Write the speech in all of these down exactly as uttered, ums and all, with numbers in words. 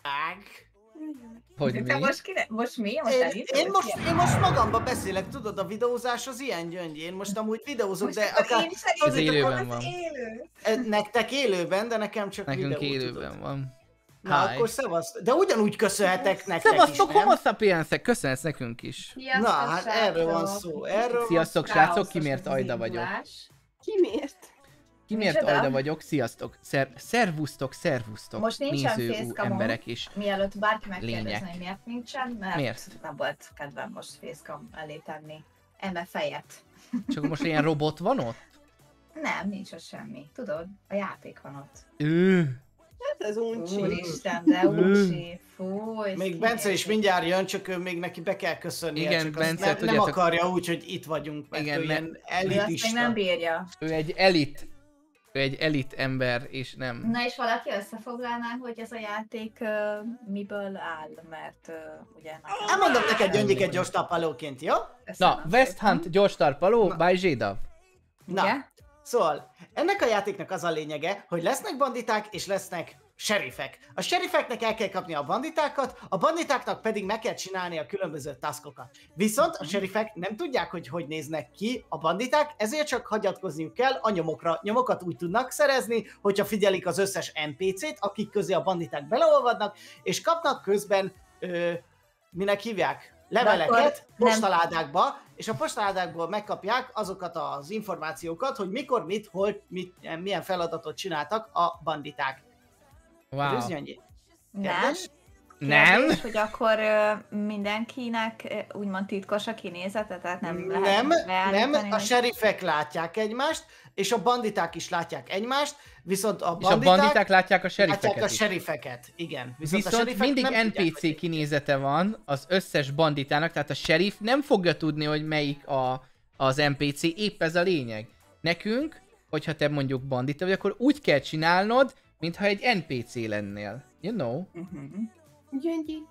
Hogy Te mi? most, kine... most mi? Most Én, elindult? én, most, én most magamba beszélek, tudod, a videózás az ilyen, Gyöngy. Én most amúgy videózok, Most de akkor akár... én is elindulok, Ez élőben az van. Élő. E, Nektek élőben, de nekem csak Nekünk videó, élőben tudod. van. Na, Hi. akkor szevaszt. De ugyanúgy köszönhetek nektek is, Szevasztok, nem? homo sapiensek, köszönhetsz nekünk is. Sziasztok, Na, hát erről van srácok. szó. Erről Sziasztok, van srácok, Káoszos ki miért az Ajda vagyok? indulás. Ki miért? Ki miért Micsoda? Ajda vagyok? Sziasztok! Szer szervusztok, szervusztok! Most nincsen néző facecamom. emberek is. Mielőtt bárki Lények. megkérdezne, hogy miért nincsen, mert Miért? nem volt kedvem most facecam elé tenni. Eme fejet. Csak most ilyen robot van ott? Nem, nincs ott semmi. Tudod, a játék van ott. Ő. Hát ez uncsi. Úristen, de úrsi, fúj. Még Bence is mindjárt jön, csak ő még neki be kell köszönnie, Igen, csak Bence, azt nem, nem tudjátok- akarja úgy, hogy itt vagyunk, mert Igen, ő ne- ilyen Ő azt még elitista. nem bírja. Ő egy elit. Ő egy elit ember, és nem. Na és valaki összefoglalná, hogy ez a játék uh, miből áll, mert uh, ugye... Elmondom neked Gyöngyiket gyors tappalóként, jó? Na, West Hunt gyors tarpaló, by Zsédav. Na, Ugye? szóval, ennek a játéknak az a lényege, hogy lesznek banditák és lesznek serifek. A serifeknek el kell kapni a banditákat, a banditáknak pedig meg kell csinálni a különböző taskokat. Viszont a serifek nem tudják, hogy hogy néznek ki a banditák, ezért csak hagyatkozniuk kell a nyomokra. Nyomokat úgy tudnak szerezni, hogyha figyelik az összes en pé cét, akik közé a banditák beleolvadnak, és kapnak közben, ö, minek hívják? Leveleket nem- postaládákba, és a postaládákból megkapják azokat az információkat, hogy mikor, mit, hol, mit, milyen feladatot csináltak a banditák. Wow. Rüzs, Gyöngyi? Nem. Kérdés? Nem? Kérdés, hogy akkor ö, mindenkinek ö, úgymond titkos a kinézete, tehát nem lehet Nem, beállítani, nem, a hogy- serifek látják egymást, és a banditák is látják egymást, viszont a És a banditák, banditák látják a látják serifeket a is. serifeket, igen. Viszont, a Viszont serifek mindig nem en tudják, pé cé hogy- kinézete van az összes banditának, tehát a sheriff nem fogja tudni, hogy melyik a, az en pé cé, épp ez a lényeg. Nekünk, hogyha te mondjuk bandita vagy, akkor úgy kell csinálnod, mintha egy en pé cé lennél. You know? Uh-huh. Gyöngyi.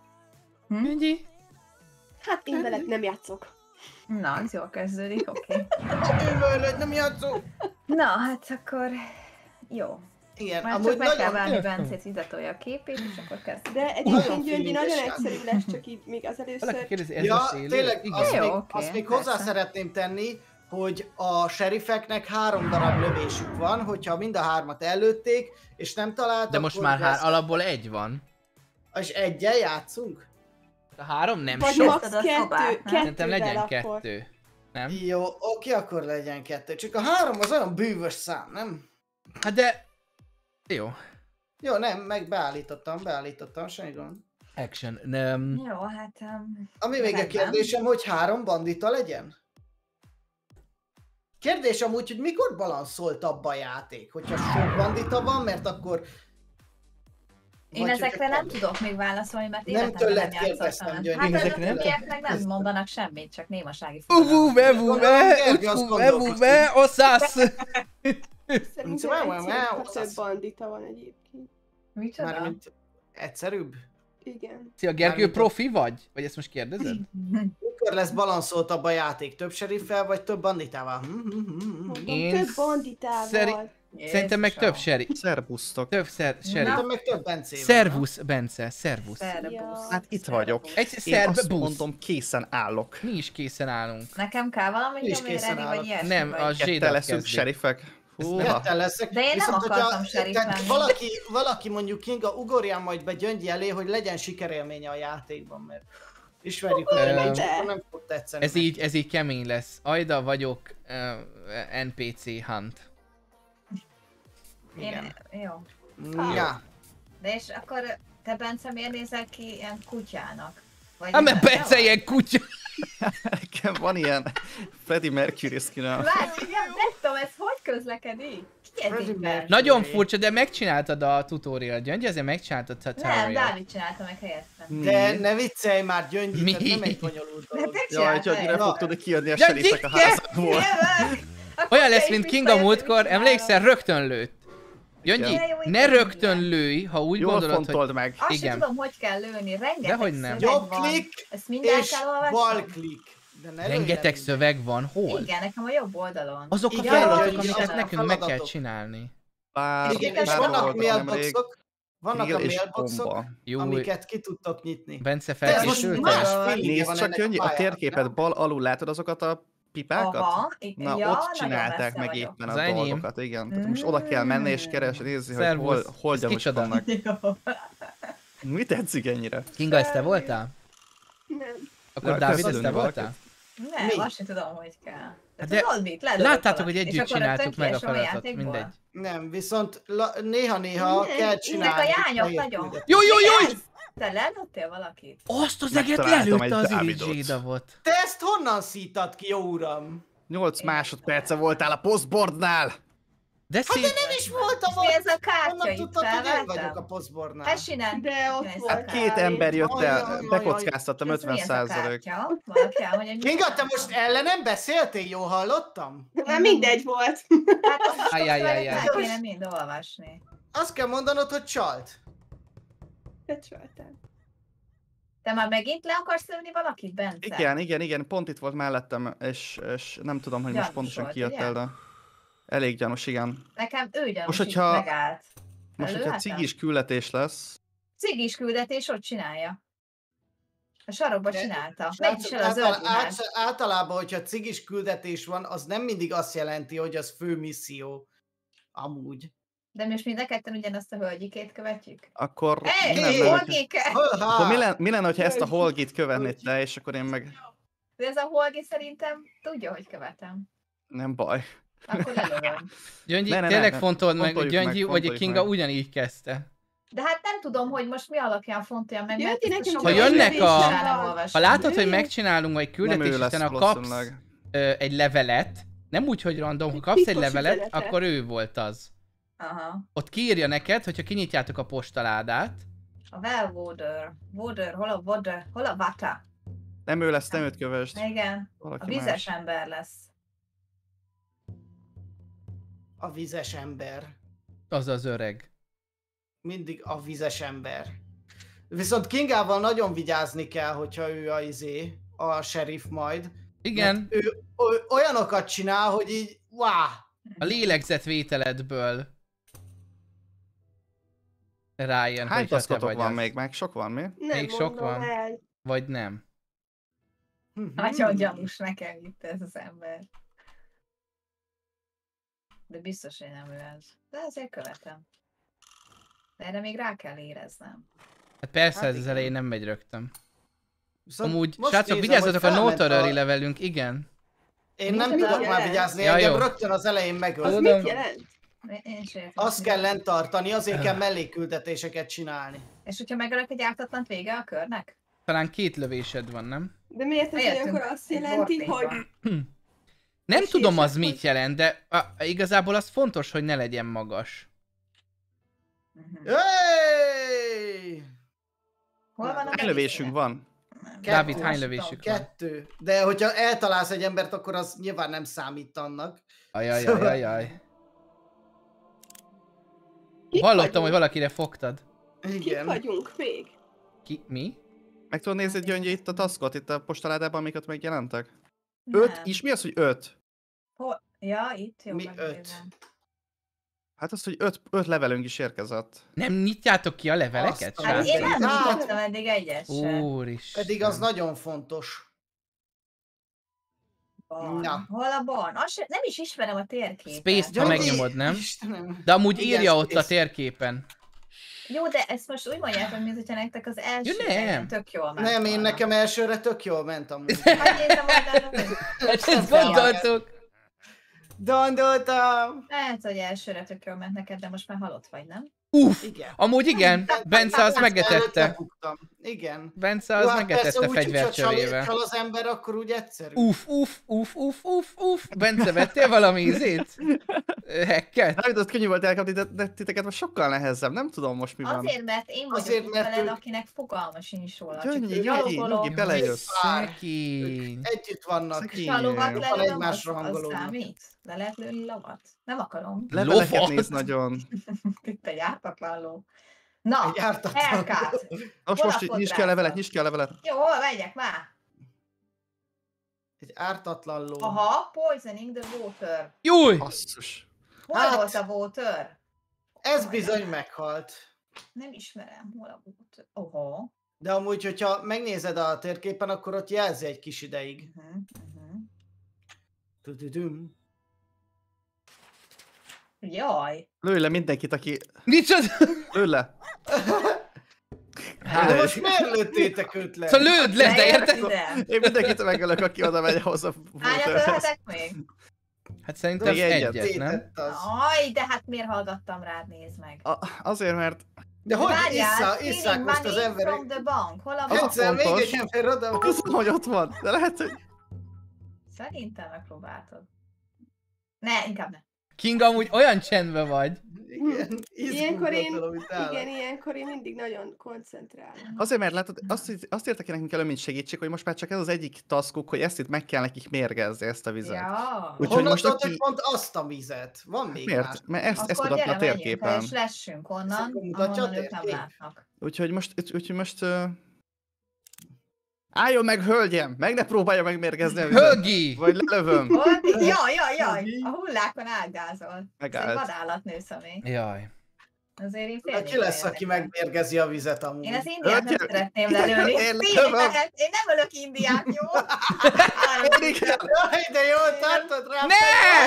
Ennyi? Hát én veled nem játszok. Na, az jól kezdődik, oké. Én veled nem játszok. Na, hát akkor jó. Igen, Már amúgy csak meg kell nagyon... várni Értem. Bencét, ide tolja a képét, és akkor kezd. De Nagyon egyébként Gyöngyi feelinges nagyon játék. egyszerű lesz, csak így még az Valaki először. kérdezi, ez Ja, most élő? tényleg, Igen. azt Jó, még, oké, azt még persze. hozzá szeretném tenni, hogy a serifeknek három darab lövésük van, hogyha mind a hármat előtték, és nem találtak, De most már hár, alapból egy van. És eggyel játszunk? A három nem Vagy sok. max Tudod, kettő, szobát, nem? Szerintem kettővel legyen akkor. kettő. Nem? Jó, oké, akkor legyen kettő. Csak a három az olyan bűvös szám, nem? Hát de... Jó. Jó, nem, meg beállítottam, beállítottam, semmi gond. Action. Nem. Jó, hát... Um, Ami még a rendben. kérdésem, hogy három bandita legyen? Kérdés amúgy, hogy mikor balanszoltabb a játék? Hogyha sok bandita van, mert akkor... Én Vagy ezekre hogyha nem tudok még válaszolni, mert Nem életemben tőled nem kérdeztem, játszottam. Gyöngy, Hát én az ezekre nem többiek meg nem mondanak semmit, csak némasági Uvu, fogalmak. vevu, Gondolom, ve, Gergő azt utfu, vevu, gondolkoztam. ve, oszász! Szerintem Szóval, egyszerű, wow, ha az- több bandita van egyébként. Micsoda? Mármint egyszerűbb? Igen. Szia, Gergő, Mármint a- profi vagy? Vagy ezt most kérdezed? Mikor lesz balanszoltabb a játék? Több seriffel, vagy több banditával? Hm, hm, hm, hm. Mondom, Én több sz- banditával. szeri- Szerintem meg több seri. Szerbusztok. Több szer, seri. Szerintem meg több Bencével. Szervusz, Bence, szervusz. Szerbusz. Hát itt vagyok. Egy Én azt szerbusz. mondom, készen állok. Mi is készen állunk. Nekem kell valami Mi is nyomni készen ready, állok. vagy ilyesmi? Nem, vagy? a Ketten Zsédav leszünk kezdi. serifek. Húha. Ketten leszek. De én nem Viszont, akartam hogyha- sheriff tehát lenni. Valaki, valaki mondjuk Kinga, ugorjál majd be Gyöngyi elé, hogy legyen sikerélménye a játékban, mert ismerjük, hogy Ö, nincs, akkor nem fog tetszeni. Ez így, ez így kemény lesz. Ajda vagyok uh, en pé cé Hunt. Igen. Én, jó. Ja. De és akkor te, Bence, miért nézel ki ilyen kutyának? Vagy Hát mert nem- Bence nem ilyen kutya. Nekem van ilyen Freddie Mercury skin-a. vagy? Várj, nem, nem tudom, ez hogy közlekedik? Ki ez Freddie így Mercury. be? Nagyon furcsa, de megcsináltad a tutorial, Gyöngy, azért megcsináltad a Nem, tutorial. Dávid csinálta meg helyettem. De ne viccelj már, Gyöngyi, Mi? tehát nem egy bonyolult De dolog. te Jaj, csináltad hogy nem Na. fog tudni kijönni a De serifek a gyere! házakból. Olyan lesz, mint Kinga múltkor, emlékszel, rögtön lőtt. Gyöngyi, De jó, így ne nem rögtön igen. lőj, ha úgy Jól gondolod, hogy... fontold meg. Azt Igen. sem tudom, hogy kell lőni, rengeteg Dehogy nem. szöveg Jobb van. klik Ezt minden és kell olvasni? bal klik. De ne Rengeteg lőj le szöveg van, hol? Igen, nekem a jobb oldalon. Azok a Igen, feladatok, Gyöngy, amiket azok a nekünk meg kell feladatok. csinálni. Pár, Igen, és pár vannak oldalon nemrég. mailboxok, Vannak Grill a és mailboxok, bomba. Jó, amiket ki tudtok nyitni. Bence De ez most felkészültél? más Nagyon- feeling Nézd van csak, ennek Gyöngyi, a pályának, térképet nem? bal alul látod azokat a pipákat? Aha, i- Na, ja, ott nagyon csinálták messze meg vagyok. éppen Az a enyém. dolgokat, igen. Tehát most oda kell menni és keresni, nézni, hogy hol, Szervusz. hol Ez kicsoda? gyanúskodnak. Mi tetszik ennyire? Kinga, ezt te voltál? Nem. Akkor Le- Dávid, kell ezt te szülni voltál? Nem, Mi? azt sem tudom, hogy kell. De, De tudod mit? Ledobok Láttátok, hogy valakit, és együtt akkor rögtön csináltuk meg a kiesem feladatot, játékból? mindegy. Nem, viszont la- néha-néha Nem, kell ezek a csinálni. jányok fehér nagyon- küldet. Jó, jó, jó! Ez? Te lelőttél valakit? Azt az eget Megtaláltam lelőtte egy az Dávidot. Iridzsédavot. Te ezt honnan szítad ki, jó uram? nyolc másodperce voltál a postboardnál! De Hát szép... de nem is voltam És mi ez a ott! kártya Honnan itt? tudtad, hogy én vagyok a Felvettem? posztbornál? Hessinen? De ott Mi ez a volt. Hát két kártya? ember jött Jaj, jaj, el, jaj, bekockáztattam Ez ötven mi ez a százalék. kártya? Valaki elmondja, hogy mi Kinga, ez te a most kártya? ellenem beszéltél? Jól hallottam? Már mindegy volt. Hát azt Ajjajjajjaj. meg kéne mind olvasni. Azt kell mondanod, hogy csalt. Becsöltem. Te már megint le akarsz lőni valakit, Bence? Igen, igen, igen, pont itt volt mellettem, és, és nem tudom, hogy most Gyanús pontosan volt, ki jött ugye? el, de elég gyanús, igen. Nekem ő gyanús, Most, itt hogyha- megállt. Most, hogyha Előálltam? cigis küldetés lesz, Cigis küldetés ott csinálja. A sarokba csinálta. Megy is Srácok, el a zöld által, ruhás. át, általában, hogyha cigis küldetés van, az nem mindig azt jelenti, hogy az fő misszió. Amúgy. De most mind a ketten ugyanazt a hölgyikét követjük? akkor Ej, mi Hey, lenne, hogy, Holgike! akkor mi, Ha, lenne, mi lenne, hogyha ezt a holgit követnéd te, és akkor én meg... De ez a Holgi szerintem tudja, hogy követem. Nem baj. Akkor lelövöm. Gyöngyi, Ne, ne, ne, tényleg ne. fontold meg, hogy Fontoljuk meg, Gyöngyi vagy a fontoljuk Kinga meg. ugyanígy kezdte. De hát nem tudom, hogy most mi alapján fontolja meg, mert Jöjj, ezt nekem a Ha soha jönnek nem a- nem olvasom. Ha látod, hogy Ő- megcsinálunk egy Nem küldetés, ő lesz utána kapsz valószínűleg. ö, egy levelet, nem úgy, hogy random, ha Egy kapsz egy titkos levelet, üzenetet. akkor ő volt az. Aha. Ott kiírja neked, hogyha kinyitjátok a postaládát. A Wellwater. Water, hol a water, hol a vata? Nem ő lesz, nem őt kövesd. Igen, a Valaki vizes más. ember lesz. a vizes ember. Az az öreg. Mindig a vizes ember. Viszont Kingával nagyon vigyázni kell, hogyha ő a izé, a sheriff majd. Igen, Mert ő ö- olyanokat csinál, hogy így, wow. a lélegzetvételedből rájön, Hány hogyha te taszkotok vagy van az. még? Meg sok van, mi? Nem Még sok mondom van. el. Vagy nem. Nagyon gyanús nekem itt ez az ember. De biztos, hogy nem ő ez. De azért követem. De erre még rá kell éreznem. Hát persze, Hát ez az igen. elején nem megy rögtön. Viszont Amúgy, most srácok, nézem, vigyázzatok hogy a felment Notorary a- levelünk, igen. Én nem Micsoda? tudok már vigyázni, Ja, engem jó. rögtön az elején Az megölt. Tudom. mit jelent? Én sem értem. Azt kell lent tartani, azért kell mellékküldetéseket csinálni. És hogyha megölök egy ártatlant vége a körnek? Talán két lövésed van, nem? De miért ez Értünk. akkor azt Egy jelenti, bortéba. hogy Nem És tudom az és mit akkor- jelent, de a, igazából az fontos, hogy ne legyen magas. Mhm. Hey! Hol van a Hány lövésünk van? Nem. Dávid, Kettő. hány lövésük van? Kettő. De hogyha eltalálsz egy embert, akkor az nyilván nem számít annak. Ajajajajaj. kik Hallottam, vagyunk? hogy valakire fogtad. Kik Igen. vagyunk még? Ki? Mi? Meg tudod nézni, Gyöngyi, itt a taskot, itt a postaládában, amiket megjelentek? Nem. Öt? És mi az, hogy öt? Hol? Ja, itt jó. Mi megnézem. öt? Hát az, hogy öt, öt levelünk is érkezett. Nem nyitjátok ki a leveleket, Azt a- Hát srácok? én nem Hát- nyitottam eddig egyet sem. Úristen. Pedig az nagyon fontos. Barn. Na. Hol a barn? Azt se, nem is ismerem a térképet. Space-t, ha Gyöngyi, megnyomod, nem? Istenem. De amúgy Igen, írja ott a Space. térképen. Jó, de ezt most úgy mondják, hogy mintha nektek az első Ja, nem. helyen tök jól ment Nem, én volna. nekem elsőre tök jól ment amúgy. Hát nézem oldalra, hogy Hát ezt gondoltuk. Gondoltam. lehet, hogy elsőre tök jól ment neked, de most már halott vagy, nem? Uff, Igen. amúgy igen, Bence az Előtt megetette. lebuktam. Igen. Bence Jó, az hát megetette persze úgy, hogyha fegyvercserével. csal az ember, akkor úgy egyszerű. Uff, uff, uff, uff, uff, uff. Bence, vettél valami ízét? Hacket? Hát, az könnyű volt elkapni, de, de titeket most sokkal nehezebb, nem tudom most mi van. Azért, mert én vagyok Azért, itt mert veled, ő- akinek fogalma sincs róla. Gyöngyi, Csak így nyugi, gyalogolok, nyugi, belejössz. Szekény. Együtt vannak. Szegény. és a lovat Jobban lelövöm, az, egymásra az hangolódnak. számít? Le lehet lőni lovat? Nem akarom. Leveleket Lovat? néz nagyon. Itt egy ártatlan ló. Na, Egy ártatlan. Hellcat. Most, Hol most a nyisd ki a levelet, fodrászat? nyisd ki a levelet. Jó, megyek már. Egy ártatlan ló. Aha, poisoning the water. Júj! Basszus. Hol Hát- volt a water? Ez bizony meghalt. Nem ismerem, hol a út. Oho. De amúgy, hogyha megnézed a térképen, akkor ott jelzi egy kis ideig. Uh-huh. Uh-huh. Tududum. Jaj. Lőj le mindenkit, aki... Micsoda? Lőj le! De Hát, most miért lőttétek őt le? szóval lőd le, de Beért érted? ide. Én mindenkit megölök, aki oda megy ahhoz a Hányat fótőrhez. ölhetek még? Hát szerintem Még egyet. egyet, nem? Tétett az. Aj, de hát miért hallgattam rád, nézd meg. A, azért, mert De hogy Várjál, issza, stealing isszák most az money emberek? from the bank. Hol a Az a bank? Egyszer még fontos. egy ember oda. tudom, hogy ott van, de lehet, hogy... Szerintem megpróbáltad. Ne, inkább ne. King, amúgy olyan csendben vagy. Igen, Ilyenkor én, izgulgatlan, amit állok. igen, ilyenkor én mindig nagyon koncentrálok. Azért, mert látod, azt, azt írtak ki nekünk elő, mint segítség, hogy most már csak ez az egyik taskuk, hogy ezt itt meg kell nekik mérgezni, ezt a vizet. Ja. Úgyhogy Honnan most tudod, aki- hogy pont azt a vizet? Van még más. Miért? Mert ezt, ezt Akkor mutatja gyere, a menjünk el, térképen. és lessünk onnan, Akkor mutatja a ahonnan ők nem térkép? látnak. Úgyhogy most, úgy- úgyhogy most... Uh... Álljon meg, hölgyem! Meg ne próbálja megmérgezni a vizet. Hölgi! Vagy lelövöm. Ott, jaj, jaj, jaj, a hullákon áldázol. Ez egy Megállt. vadállatnő személy. Jaj. Azért én De félnék ki lesz, ilyenekre. aki megmérgezi a vizet amúgy? Én az indiát nem Hölgyem! szeretném lelőni. Én Tényleg lövöm. lehet, én nem ölök indiát, jó? Igen. Jaj, de jól tartod rá! Ne!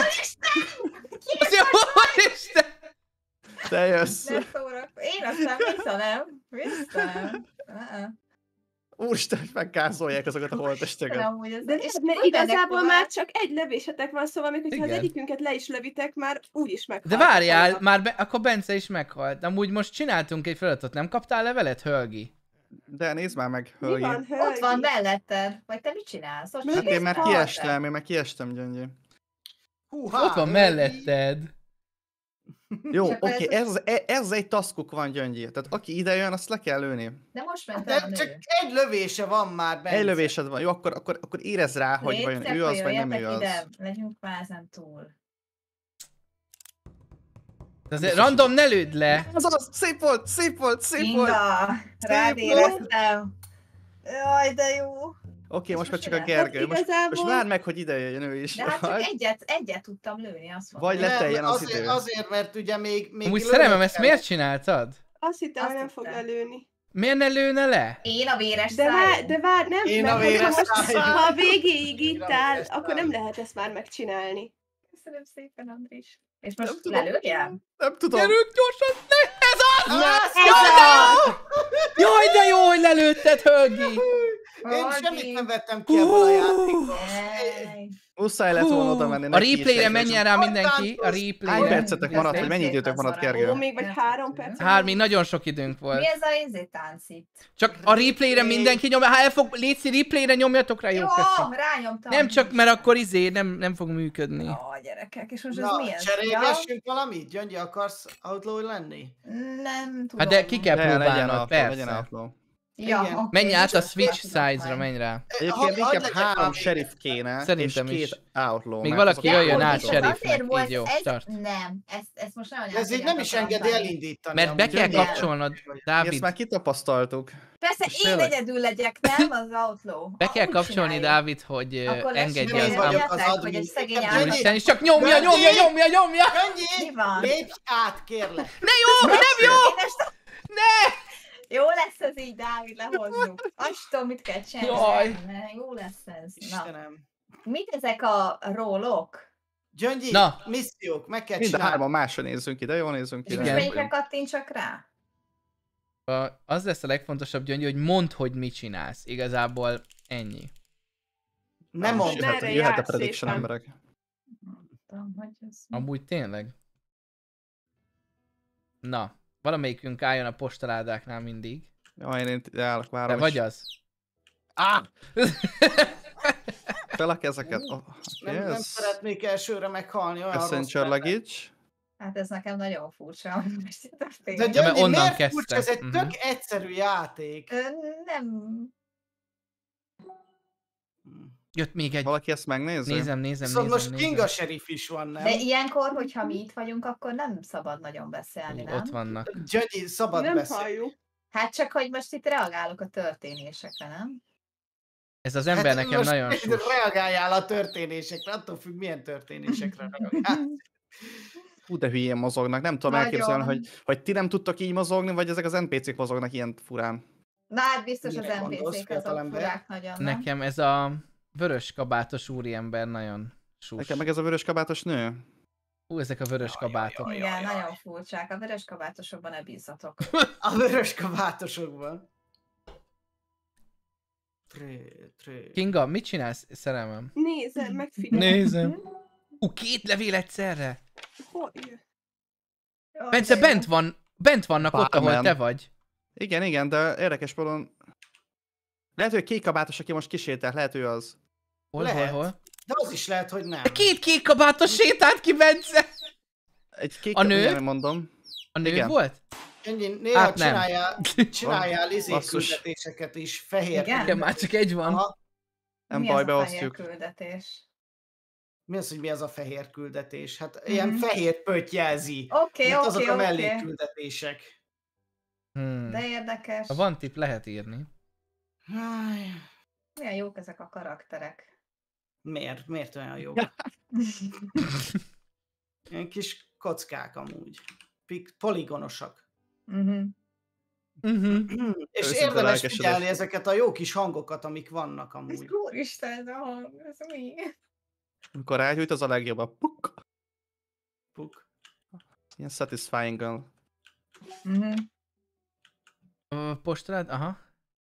Az jó Isten! Te jössz. Ne szórak. Én aztán vissza nem. Vissza nem. Uh-uh. Úristen, hogy megkázolják azokat a holtesteket. Amúgy ez, De és nem, mert hogy mennek igazából tovább? már csak egy lövésetek van, szóval még hogyha az Igen. egyikünket le is lövitek, már úgyis De meghaltak. várjál, már be, akkor Bence is meghalt. Amúgy most csináltunk egy feladatot, nem kaptál levelet, Hölgi? De nézd már meg, Mi hölgy. van, hölgy? Ott van melletted. Vagy te mit csinálsz? Most Hát Hát én már nézd, kiestem, én már kiestem, Gyöngyi. Húha, Ott van hölgy. melletted. Jó, Csak oké, ez- ez, az- e- ez az egy taskuk van, Gyöngyi. Tehát aki ide jön, azt le kell lőni. De most ment el a De nő. csak egy lövése van már benne. Egy lövésed van. Jó, akkor, akkor, akkor érezd rá, hogy Légy vajon szép, ő az, hogy vagy nem ő jöjjetek az. ide. Legyünk már ezen túl. De azért random ne lőd le. Az az, szép volt, szép volt, szép volt. Inga, rád Szép éreztem. Jaj, de jó. Oké, most már csak a most Gergő. Most, igazából- most várd meg, hogy ide jöjjön ő is. De hát csak Vagy- egyet, egyet tudtam lőni, azt mondom. Vagy Nem, leteljen az azért, idő. azért, mert ugye még... még Amúgy lőnökkel- szerelmem, ezt miért csináltad? Azt hittem, hogy Azt nem fog hittem. lelőni. Miért ne lőne le? Én a véres De szájú. vár, de vár, nem, Én mert a hogyha véres most, szájú. ha a végéig Én itt a áll, véres akkor szájú. nem lehet ezt már megcsinálni. Köszönöm szépen, Andris. És Nem most tudom. lelőjem? Nem tudom. Gyerünk gyorsan! Ne! Ez az! Ah, Jaj, de jó! Jaj, de jó, hogy lelőtted, Hölgi! Én Hölgy. semmit nem vettem ki ebből a játékból. Ej. Muszáj lett volna oda menni. A neki is replayre egy- menjen rá mindenki, a Hány replayre. percetek maradt, vagy mennyi időtök maradt, Ó, Gergő? még vagy három perc. Hát, még nagyon sok időnk volt. Mi ez a izé tánc itt? Csak a replayre mindenki nyomja, ha elfog, létszi, replayre nyomjatok rá, jó, Jó, köszi. rányomtam. Nem csak, mert akkor izé, nem, nem fog működni. Ó, gyerekek, és most ez Na, mi ez? cserélgessünk valamit? Gyöngyi, akarsz outlaw lenni? Ja? Nem tudom. Hát de ki kell De, legyen próbálnod, outlaw, legyen persze. outlaw. Ja, Igen. oké, Menj át a most Switch ezt tudom size-ra, majd. menj rá. Egyébként Hadd- hadd inkább legyek három valami. sheriff kéne, Szerintem és is. két outlaw. Még mert valaki azok- jöjjön De át hogy is, sheriffnek, azért volt így jó, ez, start. Nem, ezt, ezt most nagyon Ez így át nem is akartam engedi bánni. elindítani. Mert be amúgy. kell Igen. kapcsolnod, Mi ezt Dávid, már kitapasztaltuk. Persze És én tényleg- egyedül legyek, nem az outlaw. be kell Úgy kapcsolni, csinálja. Dávid, hogy ö, Akkor lesz engedje nem az én am- vagyok az Hogy admin. egy szegény Gyöngyi, állat. Úristen, és csak nyomja, Gyöngyi! nyomja, nyomja, nyomja! Gyöngyi, Mi van? lépj át, kérlek. Ne jó, nem jó! Én ezt... Ne! Jó lesz ez így, Dávid, lehozzuk. Azt tudom, mit kell csinálni. Jaj. Ne, jó lesz ez. Na, Istenem. mit ezek a rólok? Gyöngyi, Na. missziók, meg kell Mind a csinálni. hárman másra nézzünk ide, jól nézzünk És ide. Igen. melyikre kattintsak rá? A- Az lesz a legfontosabb, Gyöngyi, hogy mondd, hogy mit csinálsz. Igazából ennyi. Nem mondd. Merre Jöhet, jöhet a jársz prediction szépen? emberek. Nem tudom, hogy ez... Amúgy tényleg. Na, valamelyikünk álljon a postaládáknál mindig. Jaj, én itt állok, várom. Te vagy és- az? Á! Fel a kezeket. Oh, Nem, nem yes. szeretnék elsőre meghalni, olyan rossz Passenger lenne. luggage. Hát ez nekem nagyon furcsa, hogy most itt De történik. mert Gyöngyi, onnan miért kezdte. furcsa? Ez egy Mhm. tök egyszerű játék. Ö, Nem... Jött még egy. Valaki ezt megnézi? Nézem, nézem, Viszont nézem, most nézem. Kinga sheriff is van, nem? De ilyenkor, hogyha mi itt vagyunk, akkor nem szabad nagyon beszélni, Ú, nem? Ott vannak. Gyöngyi, szabad Nem beszélni. halljuk. Hát csak, hogy most itt reagálok a történésekre, nem? Ez az ember nekem most nagyon sus. reagáljál a történésekre, attól függ, milyen történésekre reagálsz. Hú, de hülyén mozognak. Nem tudom Nagyon. elképzelni, hogy, hogy ti nem tudtok így mozogni, vagy ezek az en pé cék mozognak ilyen furán. Na hát biztos az Mire en pé gondolsz, cék azok fiatalember? furák nagyon, nem? Nekem ez a vörös kabátos úriember nagyon sus. Nekem meg ez a vörös kabátos nő. Hú, ezek a vörös kabátok. Igen, nagyon furcsák. A vörös kabátosokban ne bízzatok. A vörös kabátosokban. Tré, tré. Kinga, mit csinálsz, szerelmem? Nézem, megfigyelem. Nézem. Ú, két levél egyszerre? Hogy? Jaj, Bence, de jó. bent van, bent vannak ott, ahol Bármen. te vagy. Igen, igen, de érdekes módon... Lehet, hogy a kék kabátos, aki most kisétál, lehet, hogy az. Hol, Lehet. hol, hol? De az is lehet, hogy nem. De két kék kabátos sétált ki, Bence! Egy kék A nő? igen, mondom. A nő Igen. volt? Ennyi, néha Hát nem. csináljál, csináljál izé Basszus. küldetéseket is, fehér. Igen? Igen, már csak egy van. Aha. Nem Mi baj, az a fehér beosztjuk. küldetés? Mi az, hogy mi az a fehér küldetés? Hát Mhm. ilyen fehér pötty jelzi. Oké, Itt azok oké, a oké. mellékküldetések. Hmm. De érdekes. Ha van tipp, lehet írni. Háj, Milyen jók ezek a karakterek. Miért? Miért olyan jó? Ilyen kis kockák amúgy. Pik- poligonosak. Mhm. Uh-huh. És Őszinte érdemes lelkesedés. figyelni ezeket a jó kis hangokat, amik vannak Ez amúgy. úristen, a hang, ez mi? Amikor rágyújt, az a legjobb a puk. Puk. Ilyen satisfying-gal. Mhm. Postalád? Aha.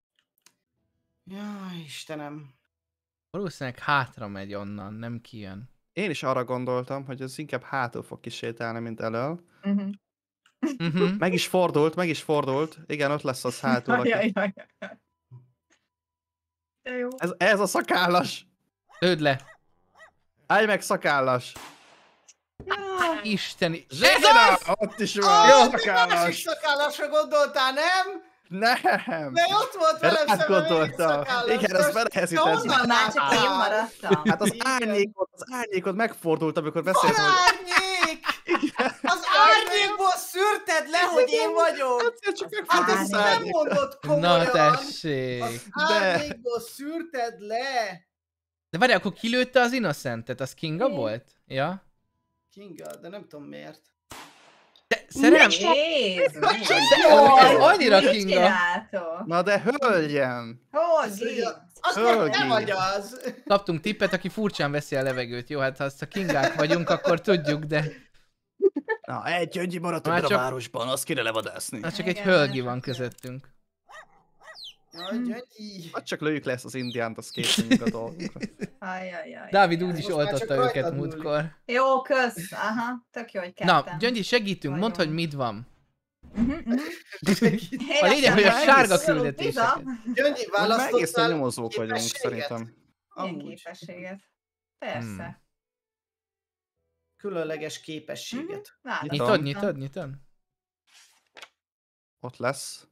Jaj, Istenem. Valószínűleg hátra megy onnan, nem kijön. Én is arra gondoltam, hogy ez inkább hátul fog kisétálni, mint elől. Mhm. Uh-huh. Meg is fordult, meg is fordult. Igen, ott lesz az hátul. aki- Jaj, jaj, jaj. De jó. Ez, ez a szakállas! Lőd le! Állj meg, szakállas! Isteni... Ez Zsena! az! Ott is Ó, van! oh, te másik szakállas! szakállasra gondoltál, nem? Nem! De ott volt velem Rád szemben még gondoltam. szakállas. Igen, ezt Most- benehezítettem. de honnan Már csak én láttál? maradtam. Hát az Igen. árnyékot, az árnyékot megfordult, amikor Van beszéltem, hogy... árnyék! Az árnyékból szűrted le, hogy én vagyok! Egyszer csak Hát megfordult ezt az nem árnyék. mondod Na komolyan! tessék! Az De- árnyékból szűrted le! De várj, akkor kilőtte az Innocentet? Az Kinga Én. volt? Ja? Kinga, de nem tudom miért. De szerelem... Jézus! De ez annyira Mit Kinga. csináltok? Na de hölgyem! Hogi! Az meg Hölgyi. nem vagy az! Kaptunk tippet, aki furcsán veszi a levegőt. Jó, hát ha azt a Kingák vagyunk, akkor tudjuk, de... Na, egy gyöngyi maradt Már ebben csak- a városban, azt kéne levadászni. Na csak egy Igen, hölgy nem van sok közöttünk. Jaj, Gyöngyi. Hát csak lőjük le ezt az indiánt, azt készüljünk a dolgokra. Ajajaj. Dávid úgy is Most már csak oltotta rajtad őket múlik. múltkor. Jó, kösz. Aha, tök jó, hogy Na, kettem. Gyöngyi, segítünk, mondd, Nagyon. hogy mit van. Mhm, mhm. A lényeg, hogy a Én sárga ezt- küldetéseket. Gyöngyi, Már egészen választottál nyomozók vagyunk, képességet? szerintem. Milyen Amúgy. képességet? Persze. Hmm. Különleges képességet. Látom. Nyitod, nyitod, nyitod? Ott lesz.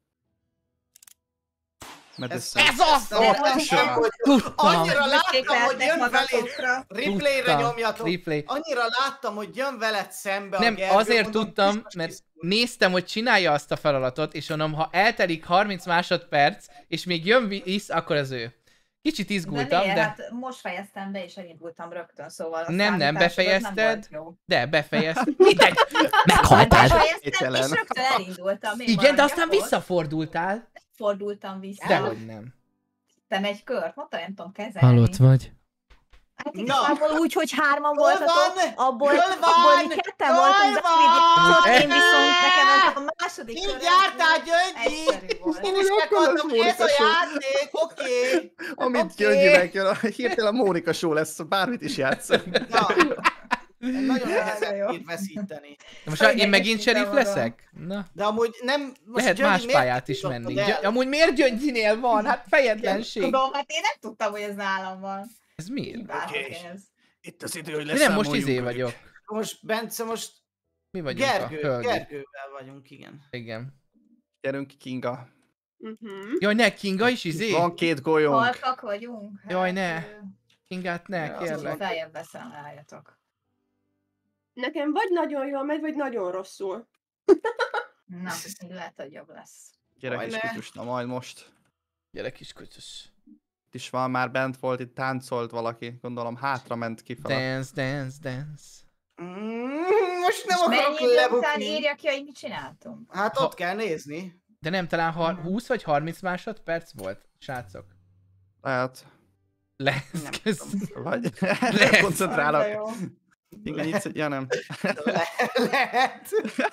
Ez, Medicine. Ez az! nem, nem, nem, hogy Tudtam! annyira Büszkék láttam, hogy lehetnek jön veled, magatokra. replayre Tudtam. nyomjatok. Replay. Annyira láttam, hogy jön veled szembe a Nem, Gergő, azért mondom, tudtam, biztos mert kiszúr. néztem, hogy csinálja azt a feladatot, és mondom, ha eltelik harminc másodperc, és még jön visz, akkor az ő. Kicsit De izgultam, miért? de, Hát most fejeztem be, és elindultam rögtön, szóval a Nem, nem, számításod az befejezted. Nem volt jó. de befejeztem. Mindegy! Meghaltál! Befejeztem, Kételen. és rögtön elindultam. Mi Igen, de van, aztán gyakor? visszafordultál. Fordultam vissza. Dehogy nem. Tettem egy kört, mondta, nem tudom kezelni. vagy? Hát Na. igazából úgy, hogy hárman Hol voltatok, van? abból, Hol abból van? mi ketten Hol voltunk, van? David, én viszont nekem az a második Ki köröm jártál, Gyöngyi? egyszerű volt. Én is meghaltam, ez a játék, oké. Amit Oké. Gyöngyinek jön, hirtelen a Mónika show lesz, bármit is játszunk. Na, nagyon Jaj, nehezen jó. bír veszíteni. De most már én megint Megesítem sheriff magam. leszek? Na, De amúgy nem... Most lehet Gyöngyi, más miért pályát is tudtad menni. el? Gy- amúgy miért Gyöngyinél van? Hát fejetlenség. Tudom, hát én nem tudtam, hogy ez nálam van. Ez miért? Hibátok Oké. ez. Itt az idő, hogy Mi nem most izé vagyok. Most, Bence, most Mi vagyunk Gergő, a hölgyek. Gergővel vagyunk, igen. Igen. Gyerünk, Kinga. Mhm. Jaj, ne, Kinga is izé? Van két golyónk. Halkak vagyunk? Hát, Jaj, ne. ö, Kingát ne, Ja, az kérlek. Feljebb veszem, álljatok. Nekem vagy nagyon jól megy, vagy nagyon rosszul. Na, így lehet, hogy jobb lesz. Gyerek Jaj, is ne. kutyusna, majd most. Gyere kis kutyus. Itt is van, már bent volt, itt táncolt valaki. Gondolom hátra ment kifele. Dance, dance, dance. Mm, most nem És akarok mennyi idő után lebukni. írja ki, hogy mit csináltunk? Hát Ha- ott kell nézni. De nem, talán har- húsz vagy harminc másodperc volt, srácok? Lehet. Lesz, Nem kösz. Vagy Lehet. De koncentrálok. jó. Inga nyitsz, ja nem. Le- lehet.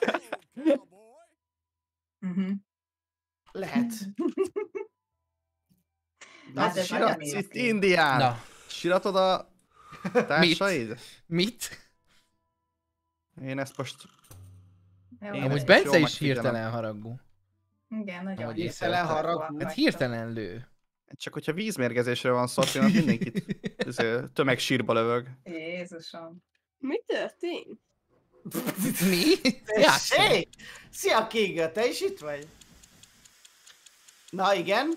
Mhm. Lehet. Na, Hát ez siratsz nagyon itt néz ki. Indián. Na, Siratod a társaid? mit? Én ezt most... Jó, Én Amúgy ezt Bence jól is megfigyelem. hirtelen haragú. Igen, nagyon Ahogy Hirtelen észrevettem. haragú. Hát hirtelen lő. Csak hogyha vízmérgezésről van szó, akkor mindenkit izé, tömegsírba lövök. Jézusom. Mi történt? Mi? Játszunk. Tessék! Szia Kéga, te is itt vagy? Na igen.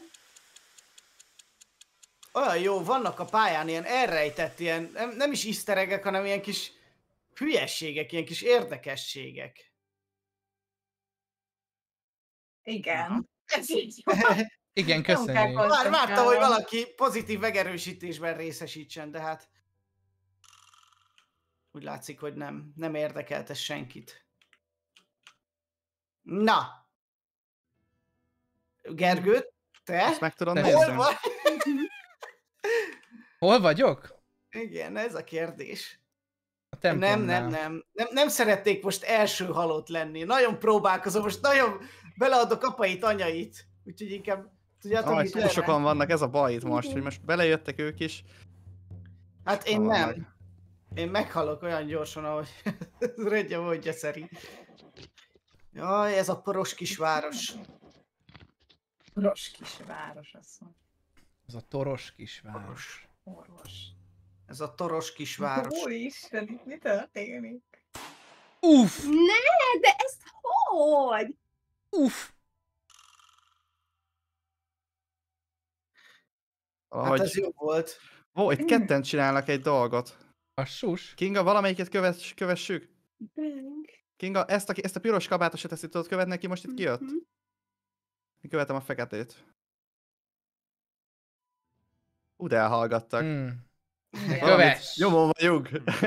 Olyan jó, vannak a pályán ilyen elrejtett, ilyen, nem, nem is iszteregek, hanem ilyen kis hülyességek, ilyen kis érdekességek. Igen. Ez így van. Igen, kell köszönjük. kon- Már vártam, hogy valaki pozitív megerősítésben részesítsen, de hát... Úgy látszik, hogy nem. Nem érdekelt ez senkit. Na! Gergő, te? Ezt meg tudod Tessék. Hol nézni? vagy? Hol vagyok? Igen, ez a kérdés. A Nem, templomnál. nem, nem, nem. Nem szeretnék most első halott lenni. Nagyon próbálkozom, most nagyon beleadok apait, anyait. Úgyhogy inkább... Tudjátok, Aj, mit túl lenne? sokan vannak, ez a baj itt most, hogy most belejöttek ők is. Hát én Van nem. meg. Én meghalok olyan gyorsan, ahogy Rögye mondja szerint. Jaj, ez a poros kis város. Ros kis város, azt mondja. Az a toros kisváros. Poros. Orvos. Ez a toros kis város. Úristen, itt mi történik? Uff! Ne, de ezt hogy? Uff! Hát ez Ahogy... jó volt. Ó, itt ketten csinálnak egy dolgot. A sus. Kinga, valamelyiket kövess, kövessük? Bang. Kinga, ezt a, ezt a piros kabátosat, ezt itt tudod követni, neki most itt kijött? Mhm. Én követem a feketét. Ú, de elhallgattak. Mm. Igen. Kövess! Nyomon vagyunk.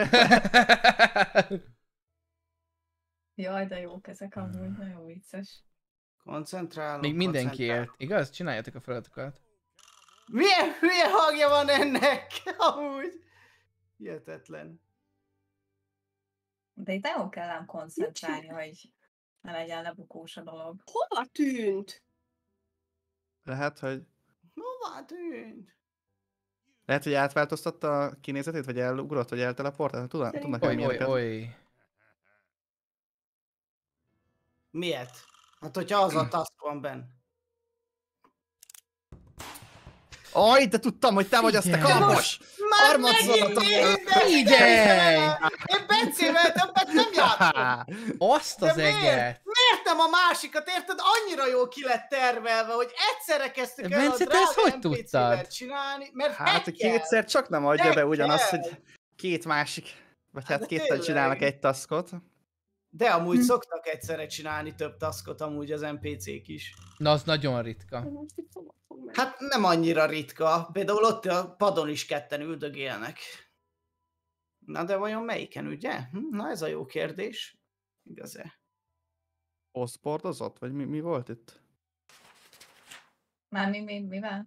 Jaj, de jók ezek amúgy, nagyon vicces. Koncentrálunk. Még mindenki koncentrálunk. élt, igaz? Csináljátok a feladatokat. Milyen hülye hangja van ennek? Amúgy. Hihetetlen. De itt nagyon kell ám koncentrálni, hogy ne legyen lebukós a dolog. Hova tűnt? Lehet, hogy... Hová tűnt? Lehet, hogy átváltoztatta a kinézetét, vagy elugrott, vagy elteleportált? Tudnak, tudnak Oly, ennyi oly, ilyeneket? oly. Miért? Hát, hogyha az a task van benn. Aj, de tudtam, hogy te vagy azt a Figyelj! karbos! Már Harmadszor megint a- minden! Figyelj! Én Bencével többet nem játszom! Azt az De miért? eget! Miért nem a másikat, érted? Annyira jól ki lett tervelve, hogy egyszerre kezdtük De el a Bence, te ezt drága hogy en pé cével tudtad? csinálni, mert Hát, hát, hogy kétszer csak nem adja be Hekkel! ugyanazt, hogy két másik, vagy hát de kétszer tényleg. csinálnak egy taskot. De amúgy Hm. szoktak egyszerre csinálni több taskot amúgy az en pé cék is. Na, az nagyon ritka. Most itt hova fog menni? Hát nem annyira ritka, például ott a padon is ketten üldögélnek. Na de vajon melyiken, ugye? Hm, Na ez a jó kérdés. Igaz-e? Oszbordozott? Vagy mi, mi volt itt? Már mi, mi, mivel?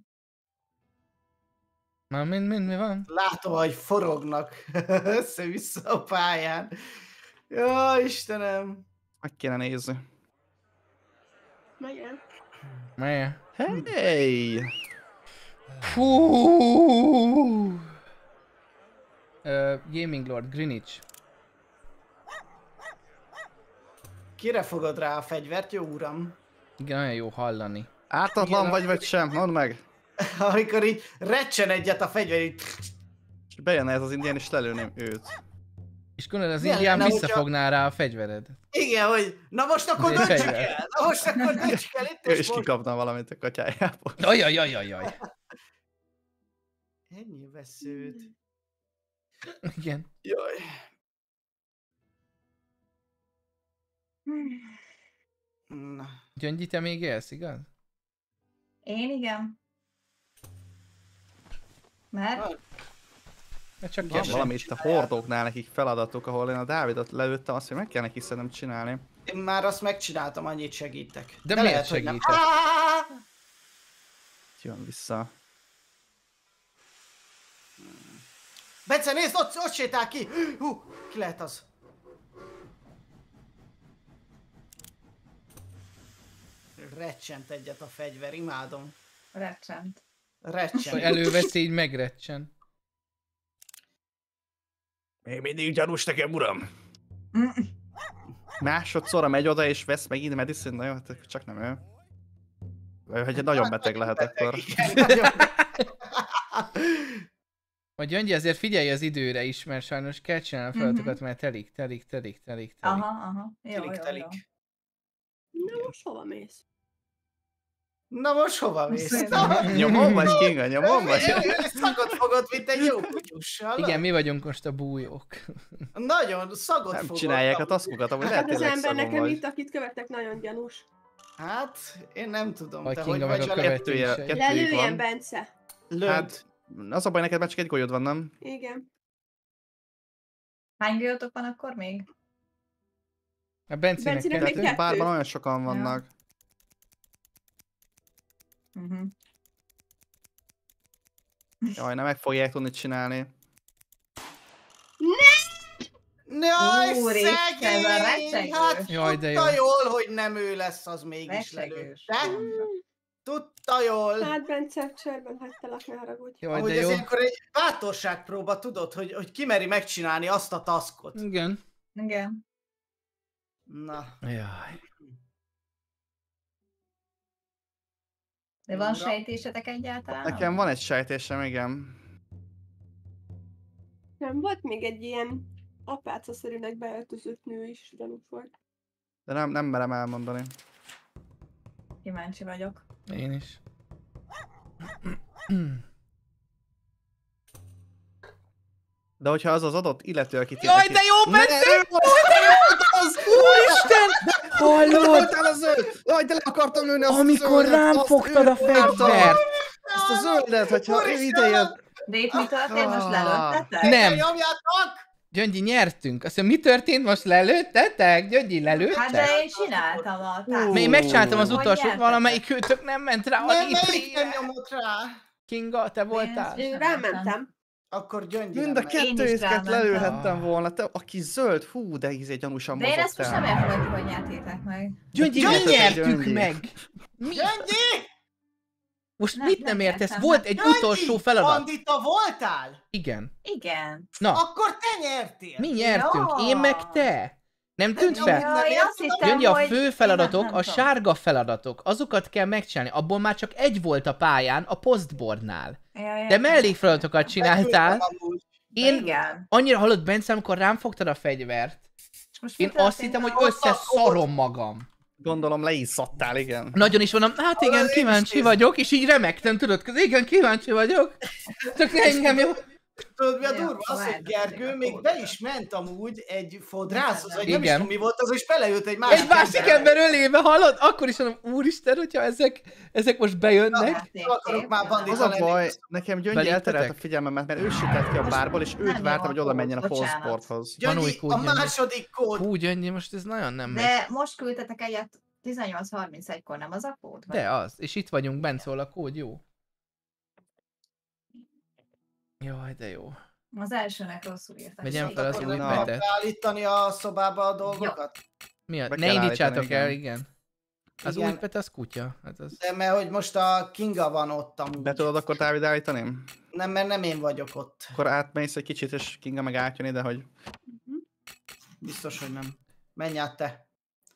Na, mind, mind, mi van? Látom, hogy forognak össze-vissza a pályán. Jó, Istenem! Meg kéne nézni. Megyen. Melyen? Hey! Fú! Uh, Gaming Lord, Greenwich. Kire fogod rá a fegyvert, jó uram? Igen, olyan jó hallani. Ártatlan Igen, vagy, vagy sem? Mondd meg! Amikor így recsen egyet a fegyver, így... És bejönne ez az indián, és lelőném őt. És gondolod, az Milyen indián lenne, hogyha- visszafogná rá a fegyvered. Igen, hogy na most akkor Ez egy döntsük fegyver. el! Na most akkor döntsük el itt Ő és is most. kikapna valamit a katyájából. Ajajajajaj. Ennyi veszőt. Igen. Jaj. Na. Gyöngyi, te még élsz, igaz? Én igen. Mert? Mert csak Van gyertek. valami itt a hordóknál nekik feladatok, ahol én a Dávidot lelőttem, azt, hogy meg kell neki szerintem csinálni. Én már azt megcsináltam, annyit segítek. De miért lehet, hogy nem. segítek? Áááá! Jön vissza. Bence, nézd, ott, ott sétál ki! Hú, ki lehet az? Recsent egyet a fegyver, imádom. Recsent. Hogy Recsent. előveszi, így megrecsen. Még mindig gyanús nekem, uram. Mm. Másodszorra megy oda és vesz megint medicine, na jó, hát csak nem ő. Vagy hogy nagyon beteg lehet akkor. Igen, nagyon. Vagy Gyöngyi, azért figyelj az időre is, mert sajnos kell csinálni a feladatokat, mert telik, telik, telik, telik, telik. Aha, aha. Jó, jó, Telik, jó. telik. Na most hova mész? Na most hova mész? Szerintem. Nyomom vagy, Kinga, nyomom vagy? Szagot fogod, mint egy jó kutyus. Igen, mi vagyunk most a bújók. Nagyon, szagot Nem fogod. csinálják a taszkokat, amúgy lehet Hát az tényleg ember szagon nekem vagy. itt, akit követek, nagyon gyanús. Hát, én nem tudom. Vagy te Kinga hogy meg vagy a Zsali? követője. kettője- kettő- Lelőjen, van. Bence. Lőd. Hát, az a baj neked már csak egy golyód van, nem? Igen. Hány golyótok van akkor még? A Bencének Bencének még kettő. kettő. Bárban olyan sokan vannak. Uh-huh. Jaj, nem meg fogják tudni csinálni. Jaj, Úristen, szegény! ez a recsegő. Hát Jaj, de tudta jó. jól, hogy nem ő lesz, az mégis Recsegős. lelőtte. Tudta jól. Hát Bence, csörben hagytalak, ne haragudj. Jaj, Amúgy de ez jó. ilyenkor egy bátorságpróba, tudod, hogy, hogy kimeri megcsinálni azt a taskot. Igen. Igen. Na. Jaj. De van Ura. sejtésetek egyáltalán? Nekem van egy sejtésem, igen. Nem, volt még egy ilyen apácaszerűnek beöltözött nő is, gyanús volt. De nem, nem merem elmondani. Kíváncsi vagyok. Én is. De hogyha az az adott illető, akit... Jaj, de jó, Ne, Bence! ő volt az! Úristen! Hallod? Voltál a zöld! Jaj, de le akartam lőni azt Amikor a zöldet, rám azt fogtad a őt vártam. fegyvert! Azt a zöldet, hogyha ő ide jött... De itt mi történt? Most Ah. lelőttetek? Nem. Nyomjátok! Gyöngyi, nyertünk. Azt mondja, mi történt? Most lelőttetek? Gyöngyi, Hát de lelőttek? én csináltam a Hú. tárgyat. Még megcsináltam az Hogy utolsót, nyertetek? valamelyik őtök nem ment rá a Nem, melyik nem népre. nyomott rá? Kinga, te voltál? Én- Én rámentem. Akkor Gyöngyi Mind a nem megy. Én is kettőjüket rámentem. lelőhettem volna. Te, aki zöld, hú, de izé gyanúsan De én ezt most mozogtál. nem értem, hogy nyertétek meg. Gyöngyi, mi Gyöngyi! nyertük Gyöngyi. meg! Mi? Gyöngyi! Most Nem, mit nem nem értesz? értem. Volt egy Gyöngyi! utolsó feladat. Bandita voltál? Igen. Igen. Na, Akkor te nyertél! mi nyertünk? Ja. Én meg te. Nem tűnt Jó, fel? Nem Ja, én értem. azt hittem, Gyöngyi, a hogy- fő én feladatok, nem a tudom. sárga feladatok, azokat kell megcsinálni. Abból már csak egy volt a pályán, a postboardnál. Ja, ja, De ja. mellékfeladatokat csináltál. Amúgy. Én Igen. annyira hallott, Bence, amikor rám fogtad a fegyvert, És most mi én azt történt? hittem, hogy összeszarom magam. Gondolom leízzadtál, igen. Nagyon is mondom, hát igen, Én is kíváncsi nézem. vagyok, és így remektem, tudod, köz, igen, kíváncsi vagyok. Csak engem jó. Tudod, mi a Ja, durva? Az, hogy várj, Gergő várj, még várj. be is ment amúgy egy fodrászhoz, vagy nem is Igen. tudom mi volt az, és beleült egy másik Egy másik ember ölébe, hallod? Akkor is mondom, úristen, hogyha ezek, ezek most bejönnek. Játékkép. Nem akarok már bandit Az a lenni. baj, nekem Gyöngyi Beléptetek? elterelte a figyelmemet, mert ő sütett ki a bárból, és őt nem vártam, jó hogy oda a menjen a kód, bocsánat. postporthoz. Van új Gyöngyi, kód, a Gyöngyi. második kód. Hú, Gyöngyi, most ez nagyon nem megy. De most küldtetek egyet tizennyolc harmincegykor, nem az a kód? Vagy? De az, és itt vagyunk, bent szól a kód, jó. Jaj, de jó. Az elsőnek rosszul írtam. Vegyem fel az Akkor új nem Na. kell petet. állítani a szobába a dolgokat? Mi a? Be Ne kell indítsátok állítani, el, igen. igen. Az Igen. új pet az kutya. Hát az... De mert hogy most a Kinga van ott amúgy. Be tudod akkor Dávid állítani? Nem, mert nem én vagyok ott. Akkor átmész egy kicsit, és Kinga meg átjön ide, hogy... Biztos, hogy nem. Menj át te.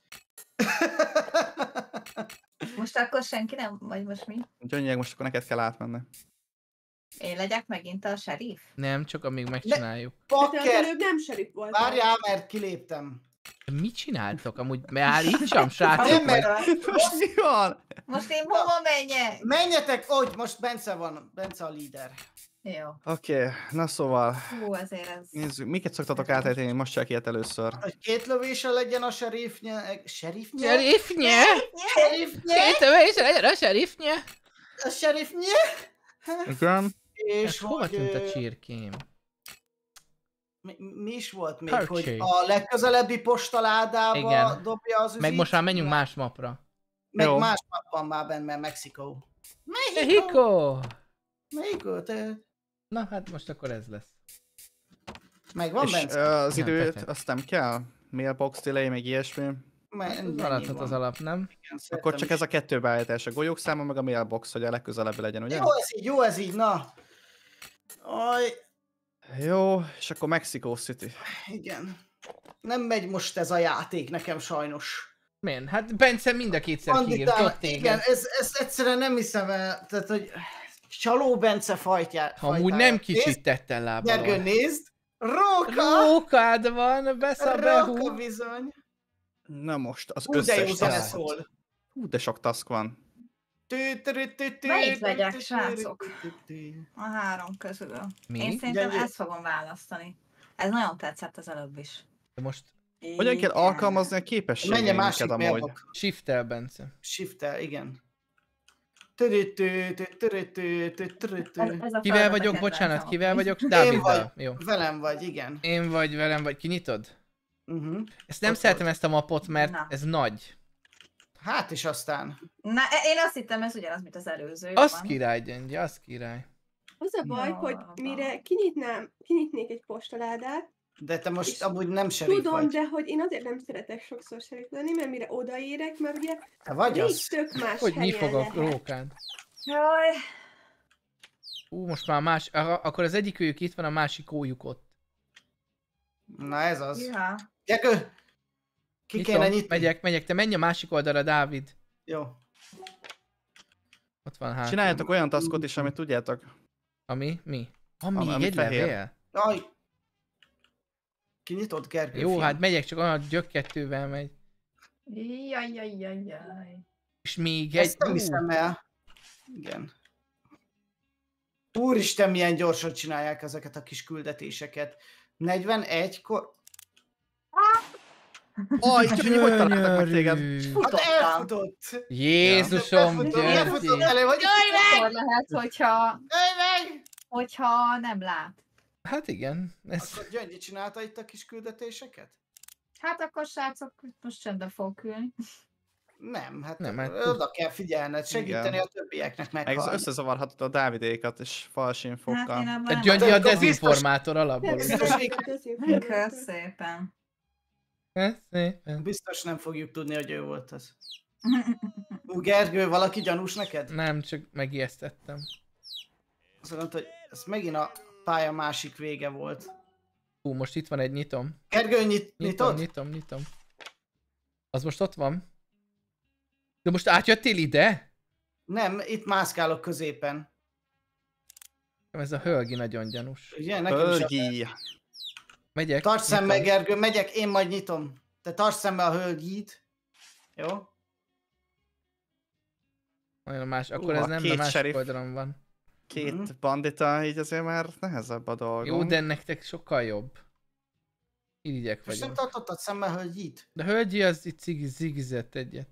Most akkor senki nem? Vagy most mi? Gyöngyi, most akkor neked kell átmenni. Én legyek megint a sheriff? Nem, csak amíg megcsináljuk. De te az Pakker! előbb nem serif volt. Várjál, mert kiléptem. Mit csináltok? Amúgy beállítsam, Nem, srácok? mert Vagy... Most mi van? Most én hova menjek? menjetek, hogy most Bence van. Bence a líder. Jó. Oké, okay, na szóval, Hú, azért ez... nézzük, miket szoktatok átejteni, most csak ilyet először. Hogy két lövése legyen a serifnye. Serifnye? Serifnye? Serifnye? Két övés legyen a serifnye? A serifnye? Igen. És És hova hogy, tűnt a ö, csirkém? Mi, mi is volt még, Purchase. hogy a legközelebbi postaládába Igen. dobja az üzít? Meg most már menjünk más mapra. Meg Jó. más map van már benne, mert Mexikó. Mexico! Mexikó, te... Na hát most akkor ez lesz. Megvan És benne? ö, az Nem, időt, perfekt. azt nem kell? Mailbox delay, meg ilyesmi. Me- Maradhat az alap, nem? Akkor csak ez a kettő beállítás, a golyók száma, meg a mailbox, hogy a legközelebb legyen, ugye? Jó ez így, jó ez így, na. Aj, Jó, és akkor Mexico City. igen. Nem megy most ez a játék nekem sajnos. Miért? Hát Bence mind a kétszer kiírt, Banditán, ott igen, téged. ez, ez egyszerűen nem hiszem el, tehát hogy Csaló Bence fajtja. Amúgy nem kicsit tettel Gergő, lábalon. nézd! Róka! Rókád van, beszab Róka behú. bizony. Na most, az Hú, de jó összes zene task. szól. Hú, de sok task van. Melyik vegyek, srácok? A három közül. Mi? Én szerintem Gyenge. ezt fogom választani. Ez nagyon tetszett az előbb is. De most Hogyan kell Igen. alkalmazni a Menj a képességeinket másik amúgy? mailbox. shift-tel, Bence. Shift-tel, igen. Törötő, törötő, törötő. Ez- ez a Kivel feladat a vagyok, kedvencem bocsánat, kivel amúgy. vagyok? Én Dáviddal. Jó. Velem vagy, igen. Én vagy, velem vagy. Kinyitod? Uh-huh. Ezt nem Ott szeretem volt. ezt a mapot, mert Na. ez nagy. Hát és aztán. Na, e- én azt hittem, ez ugyanaz, mint az előző. Az van. király, Gyöngyi, az király. Az a baj, Jó, hogy van. mire kinyitnám, kinyitnék egy postaládát, De te most És amúgy nem serif tudom, vagy. de hogy én azért nem szeretek sokszor serif lenni, mert mire odaérek, mert ugye Te vagy még az. tök más Hogy mi helyen fog a lehet. rókád? Jaj. Ú, most már más, a- akkor az egyik őjük itt van, a másik ójuk ott. Na ez az. Ja. Gyerkő! Ki Nyitom, kéne nyitni? megyek, megyek, te menj a másik oldalra, Dávid. Jó. Ott van hát. Csináljátok olyan taskot is, amit tudjátok. Ami? Mi? Van Ami- még ami egy fehér. levél? Jaj! Kinyitod, Gergő? Jó, fiam? hát megyek, csak olyan gyökkettővel megy. Jaj, jaj, jaj, jaj. És még egy... Ezt nem ú, hiszem el. Igen. Úristen, milyen gyorsan csinálják ezeket a kis küldetéseket. negyvenegykor... Aj, Gyöngy, hogy találtak meg téged? gyönyörű. Hát Futottam. elfutott! Jézusom, Elfutott, Gyöngyi. elfutott elő, hogy jaj meg! Akkor lehet, hogyha, Jaj meg! hogyha nem lát. Hát igen, ez... Akkor Gyöngyi csinálta itt a kis küldetéseket? Hát akkor srácok, most csendben fogok ülni. Nem, hát Nem, nem, hát- oda kell figyelned, segíteni Igen. a többieknek Meg meghalni. összezavarhatod a Dávidékat és fals Hát infókkal. én abban A nem Gyöngyi a vagyok. dezinformátor alapból. Nem, ugye? biztos, Kösz szépen. Szépen. Biztos nem fogjuk tudni, hogy ő volt az. Ú, Gergő, valaki gyanús neked? Nem, csak megijesztettem. Azt mondta, hogy ez megint a pálya másik vége volt. Hú, most itt van egy nyitom. Gergő, nyit, Nyitom, nyitod? nyitom, nyitom. Az most ott van? De most átjöttél ide? Nem, itt mászkálok középen. Ez a hölgi nagyon gyanús. Ugye, nekem is a... Hölgyi. Megyek. Tarts szemmel, nyitom. Gergő, megyek, én majd nyitom. Te tarts szemmel a hölgyit. Jó? Olyan a más, akkor Hú, ez a nem, a két másik sheriff. oldalon van. Két Mhm. bandita, így azért már nehezebb a dolgom. Jó, de nektek sokkal jobb. Irigyek Most nem vagyunk. tartottad szemmel a hölgyit? De a hölgyi az itt cigi- zigizett egyet.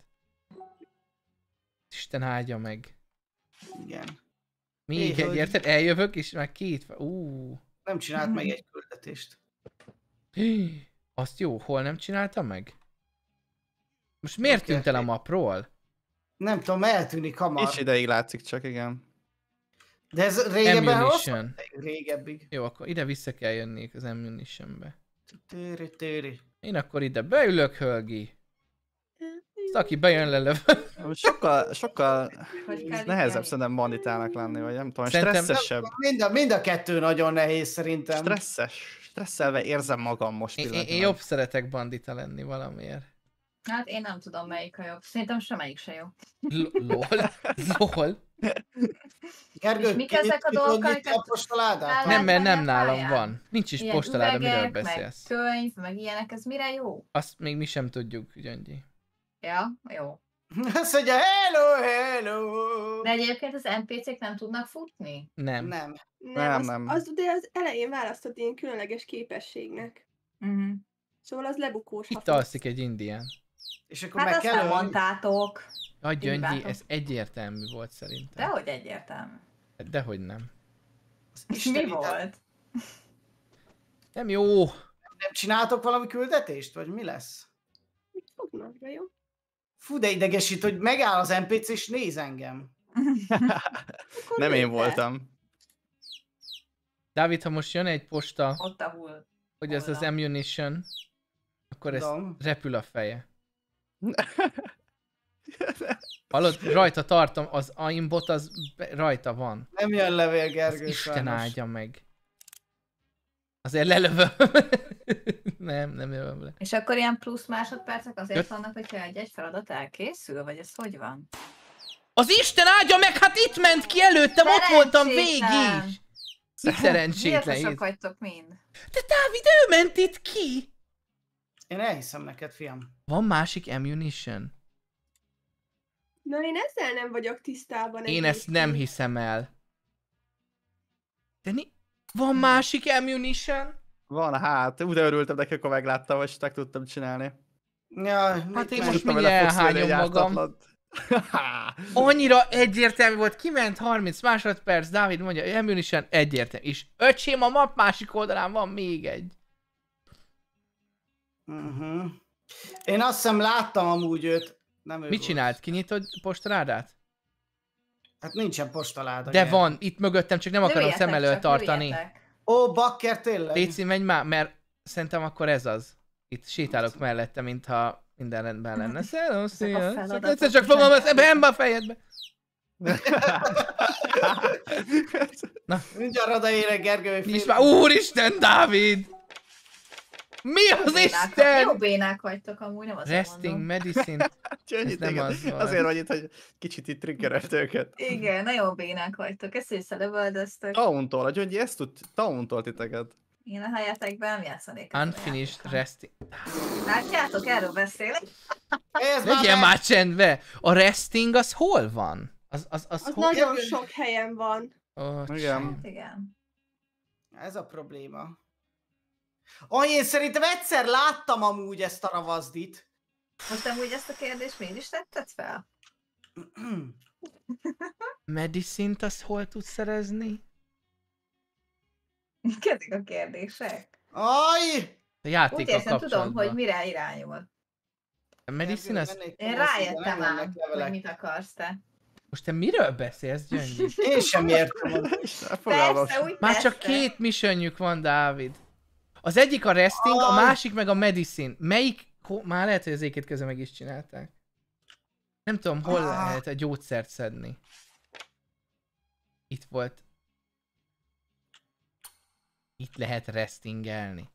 Isten áldja meg. Igen. Még Hé, egy, hölgy. érted? Eljövök és már két... Ú. Nem csinált meg egy küldetést. Hí, azt jó, hol nem csinálta meg? Most miért tűnt el a mapról? Nem tudom, eltűnik hamar. Kicsi ideig látszik csak, igen. De ez régebben rossz? Ammunition. Régebbig. Jó, akkor ide vissza kell jönnék az ammunitionbe. Téri, téri. Én akkor ide beülök, hölgi. Azt, aki bejön lelöv. Sokkal, sokkal Hogy kell nehezebb így szerintem banditának lenni, vagy nem tudom, Szerintem- stresszesebb. Mind a, mind a kettő nagyon nehéz szerintem. Stresszes. Stresszelve érzem magam most Én, én, pillanatnyilag. én jobb szeretek bandita lenni valamiért. Hát én nem tudom melyik a jobb. Szerintem semmelyik se jó. L- lol. Lol. Gergő, És mik ki nyit- ezek a ki tudod dolgok, nyitni amiket a postaládát? fel Nem, mert nem Látni a nálam pályán? van. Nincs is Ilyen postaláda, miről üvegek, meg beszélsz. könyv, meg ilyenek, ez mire jó? Azt még mi sem tudjuk, Gyöngyi. Ja, jó. Azt mondja, hello, hello! De egyébként az en pé cék nem tudnak futni? Nem. Nem. Nem, Nem, az, nem. az ugye az elején választod ilyen különleges képességnek. Uh-huh. Szóval az lebukós. ha Itt futsz. alszik egy indián. És akkor Hát meg azt kell nem ölni. mondtátok. A Gyöngyi, Hibátok. ez egyértelmű volt szerintem. Dehogy egyértelmű. Dehogy nem. És mi Isteni, volt? Nem jó. Nem csináltok valami küldetést, vagy mi lesz? Mit fognak be, jó? Fú, de idegesít, hogy megáll az en pé cé és néz engem. Nem én nézd el. voltam. Dávid, ha most jön egy posta, Ott a hull. hogy ez az Holnap. ammunition, akkor ez Tudom. repül a feje. Hallod, rajta tartom, az aimbot az be, rajta van. Nem jön levél, Az Gergő, Isten sajnos. áldja meg. Azért lelövöm. nem, nem jövöm le. És akkor ilyen plusz másodpercek azért Jött. vannak, hogyha egy-egy feladat elkészül, vagy ez hogy van? Az Isten áldja meg, hát itt ment ki előttem, ott voltam Szerencsétlen. végig. Mi szerencsétlen. Miért itt? vagytok mind? De Dávid, ő ment itt ki. Én elhiszem neked, fiam. Van másik ammunition? Na én ezzel nem vagyok tisztában. Én ezt nem egyébként. hiszem el. De ni... Van másik ammunition? Van, hát, úgy örültem neki, akkor megláttam, hogy meg tudtam csinálni. Ja, Hát én mit most Tudtam mindjárt vele foszolni elhányom egy magam. ártatlant. Annyira egyértelmű volt, kiment harminc másodperc, Dávid mondja, ammunition egyértelmű. És öcsém, a map másik oldalán van még egy. Uh-huh. Én azt hiszem láttam amúgy őt. Nem ő Mit volt. csinált? Kinyitod postrádát? Hát nincsen postaláda. De gyere. van, itt mögöttem, csak nem akarom Lőjetek szem előtt csak, tartani. lőjetek. Ó, bakker, tényleg? Léci, menj már, mert szerintem akkor ez az. Itt sétálok mellette, mintha minden rendben lenne. Szelom, Ezek a szia! feladatok Egyszer csak fogom ezt ebbe ember a fejedbe. Mindjárt odaérek, Gergő, hogy Nincs fél- már, úristen, Dávid! Mi az Bénák- Isten? Jó bénák vagytok amúgy, nem azért Resting mondom. medicine. Csönnyit, Ez nem igen. az volt. Azért vagy itt, hogy kicsit itt triggerelt őket. Igen, nagyon bénák vagytok, ezt összelövöldöztök. Tauntól, a Gyöngyi ezt tud, tauntolt titeket. Én a helyetekben nem játszanék. ezzel a Unfinished játékkal. resting. Látjátok, erről beszélek? Ez már Legyen meg- már csendbe! A resting az hol van? Az, az, az, Az hol? nagyon sok helyen van. Oh, Igen. Igen. Ez a probléma. Ah, én szerintem egyszer láttam amúgy ezt a ravazdit. Most amúgy ezt a kérdést miért is tetted fel? Medicine-t azt hol tudsz szerezni? Kezdik a kérdések. Aj! A Úgy játékkal érzem, tudom, kapcsolatban. hogy mire irányul. A medicine az... Mennék Én hozzá, de rájöttem nem ám, mennek hogy levelek. mit akarsz te. Most te miről beszélsz, Gyöngyi? Én sem értem. Fogalmam Persze, úgy Már csak persze. két missionjük van, Dávid. Az egyik a resting, a Aj. másik meg a medicine. Melyik... Ho... Már lehet, hogy az éket közben meg is csinálták. Nem tudom, hol Ah. lehet a gyógyszert szedni. Itt volt. Itt lehet restingelni.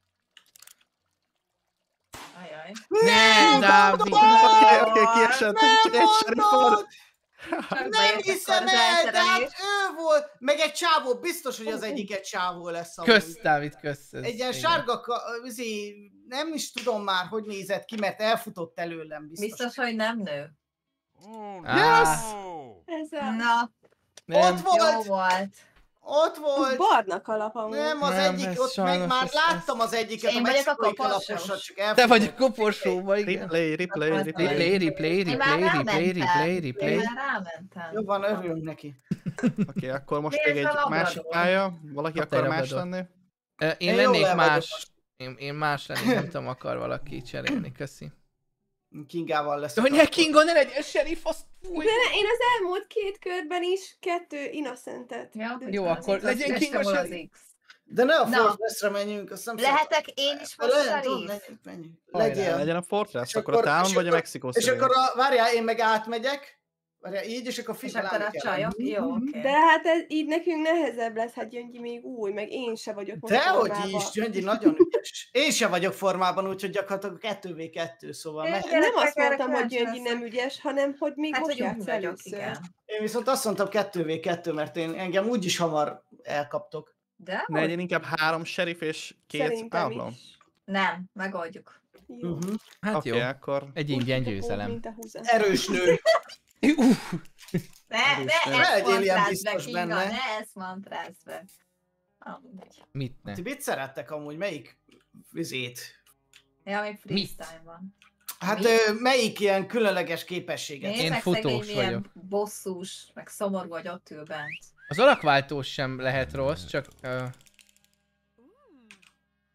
Ajaj. Ne, Dávid! Oké, oké, kiesett, csak egy serif volt. Csak Nem bejöttek hiszem az el, de hát elterelés. ő volt, meg egy csávó, biztos, hogy az egyik egy csávó lesz. amúgy. Kösz, Dávid, kösz. ez- Egy ilyen igen. sárga, ka- izé, nem is tudom már, hogy nézett ki, mert elfutott előlem biztos. Biztos, hogy nem nő. Á, Ez a... Na, nem. Ott volt, jó volt. ott Az volt. barna kalap amúgy. Nem, az Nem, egyik, ez ott meg sajnos már ez- láttam az egyiket, Én a vagyok a mexikói koporsós. kalaposat, csak Te elfutott. vagy a koporsóba, igen. Replay, replay, Akkor replay. Replay, replay, Én már replay, replay, rámentem. replay, Én replay. már rámentem. Jó van, örülünk neki. Oké, akkor most Nézd még a egy labrador. másik pálya. Valaki Kapta akar egy más labrador. lenni? Ö, Én Én jól lennék el vagyok más. most. Én, én más lennék, nem tudom, akar valaki cserélni, köszi. Kingával lesz. Hogy ne Kingo, ne legyen sheriff, azt fúj! De ne, én az elmúlt két körben is kettő innocentet. Ja, hogy Jó, van az akkor X, legyen az King este a hol az sheriff. X. De ne a Na. Fortressre menjünk, azt nem Lehetek én is most Lehet, tudom, szerint? menjünk, menjünk. Hajrá, Legyél. Legyen a Fortress, És akkor a akkor- Town és vagy a akkor- Mexico És City? akkor a, várjál, én meg átmegyek. Várjál, így, és akkor És figyelj. akkor a csajok? Jó, oké. De hát ez így nekünk nehezebb lesz, hát Gyöngyi még új, meg én se vagyok most Dehogy formában. is, Gyöngyi nagyon ügyes. Én sem vagyok formában, úgyhogy gyakorlatilag kettő vé kettő, szóval Én- megy. Nem azt Erre mondtam, hogy kíváncsi Gyöngyi nem leszek. ügyes, hanem hogy még Hát, most hogy úgy játsz vagyok, először. igen. Én viszont azt mondtam kettő vé kettő, mert én engem úgyis hamar elkaptok. De? Ne legyen inkább három sheriff és két Szerintem outlaw? is. Nem, megoldjuk. Jó. Uh-huh. Hát Oké, jó, akkor... egy Úgy ingyen kapó, győzelem. mint a húza. Erős nő. Uff, Ne, Erős, ne nem? ezt Legyél ilyen mondd biztos be, Kinga, benne. ne ezt mondd be. Amúgy. mit ne? Ti mit szerettek amúgy? Melyik vizét? Ja, még freestyle van. Hát Mi? ö, melyik ilyen különleges képességet? Én Nézzek futós szegény, milyen vagyok. bosszús, meg szomorú, hogy ott ül bent. Az alakváltós sem lehet rossz, csak... Uh,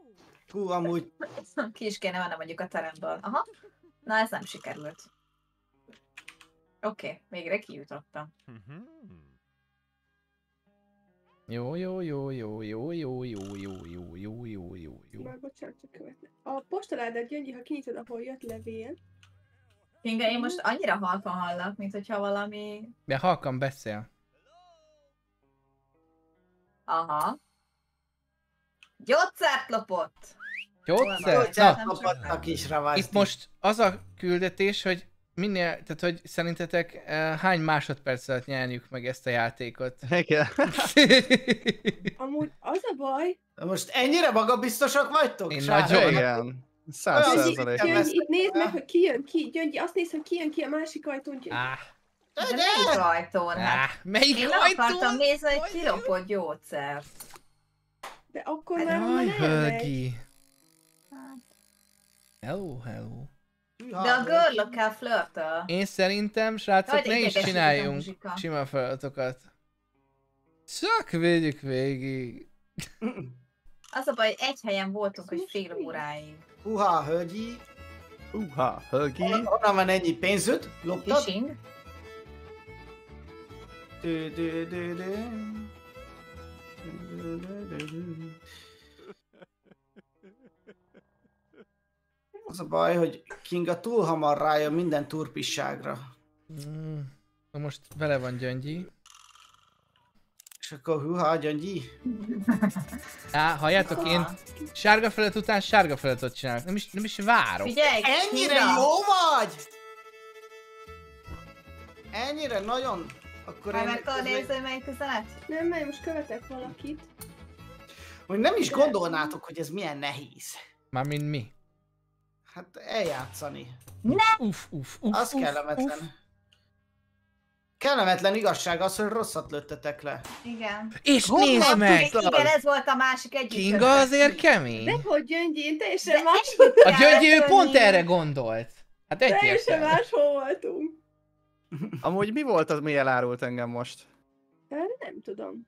Hú, amúgy... Ki is kéne mennem mondjuk a teremből. Aha. Na, ez nem sikerült. Oké, okay, végre kijutottam. Jó, jó, jó, jó, jó, jó, jó, jó, jó, jó, jó, jó, jó. Már bocsánat, csak követne. A postaládát, Gyöngyi, ha kinyitod, ahol jött levél. Kinga, én most annyira halkan hallak, mint hogyha valami... De halkan beszél. Aha. Gyógyszert lopott! Gyógyszer? Gyógyszert Na, lopattak is rá. itt most az a küldetés, hogy minél, tehát hogy szerintetek uh, hány másodperc alatt nyerjük meg ezt a játékot? Igen. Amúgy az a baj, Most ennyire magabiztosak vagytok? Én srácok? nagyon. Igen. Száz Olyan Gyöngyi, százalék. szinten Gyöngyi, itt nézd meg, hogy ki jön ki. Gyöngyi, azt nézd, hogy ki jön ki a másik ajtón. Gyöngyi. Áh, De melyik ajtón? Hát áh, melyik én nem akartam ajtón? nézni, hogy kilopott gyógyszert. De akkor már Jaj, onnan elmegy. Hölgi. Hello, hello. De a görlökkel flörtöl. Én szerintem, srácok, Jaj, ne is idegesít ez a csináljunk muzsika. sima feladatokat. Csak védjük végig. Az a baj, hogy egy helyen voltunk, hogy fél óráig. Húha, hölgyi. Uha, Hölgi. Honnan van ennyi pénzüt? Loptad? Fishing? Dü, dü, dü, dü. Dü, dü, dü, dü. Az a baj, hogy Kinga túl hamar rájön minden turpisságra. Mm, na most vele van Gyöngyi. És akkor húha, Gyöngyi. Á, halljátok, én sárga felett után sárga feladatot csinálok. Nem is, nem is várok. Figyelj, Ennyire Kinga! jó vagy? Ennyire nagyon... Akkor Már én... meg tudod nézni, hogy melyik üzenet? Nem, mert most követek valakit. Hogy nem is gondolnátok, hogy ez milyen nehéz. Mármint mi? Hát eljátszani. Uff, uff, uff, Az uff, kellemetlen. uff. Kellemetlen igazság az, hogy rosszat lőttetek le. Igen. És Honnan nézd meg! tudtad? Igen, ez volt a másik egyik. Kinga azért kemény. De hogy Gyöngyi, én teljesen De más, együtt A Gyöngyi ő kell pont játszani. erre gondolt. Hát teljesen egyértelmű. máshol voltunk. Amúgy mi volt az, mi elárult engem most? Erre nem tudom.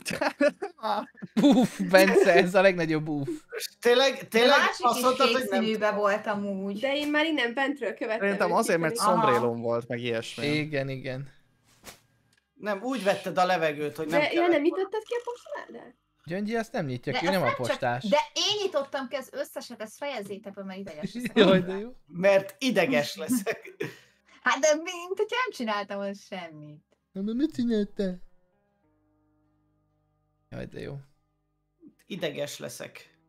Uff, Bence, ez a legnagyobb uff. Tényleg, De tényleg másik azt is mondtad, kék hogy nem... színűbe volt amúgy. De én már innen bentről követtem. Szerintem őt azért, mert kifelé. Aha. szombrélom volt, meg ilyesmi. Igen, igen. Nem, úgy vetted a levegőt, hogy nem De ja, kellett nem volna. nyitottad ki a postaládát? Gyöngyi azt nem nyitja De ki, ezt nem a csak- postás. De én nyitottam ki az összeset, ezt fejezzétek be, mert ideges leszek. Jaj, de jó. Mert ideges leszek. Hát de mint, hogy nem csináltam volna semmit. Na, de mit csináltál? Jaj, de jó. Ideges leszek.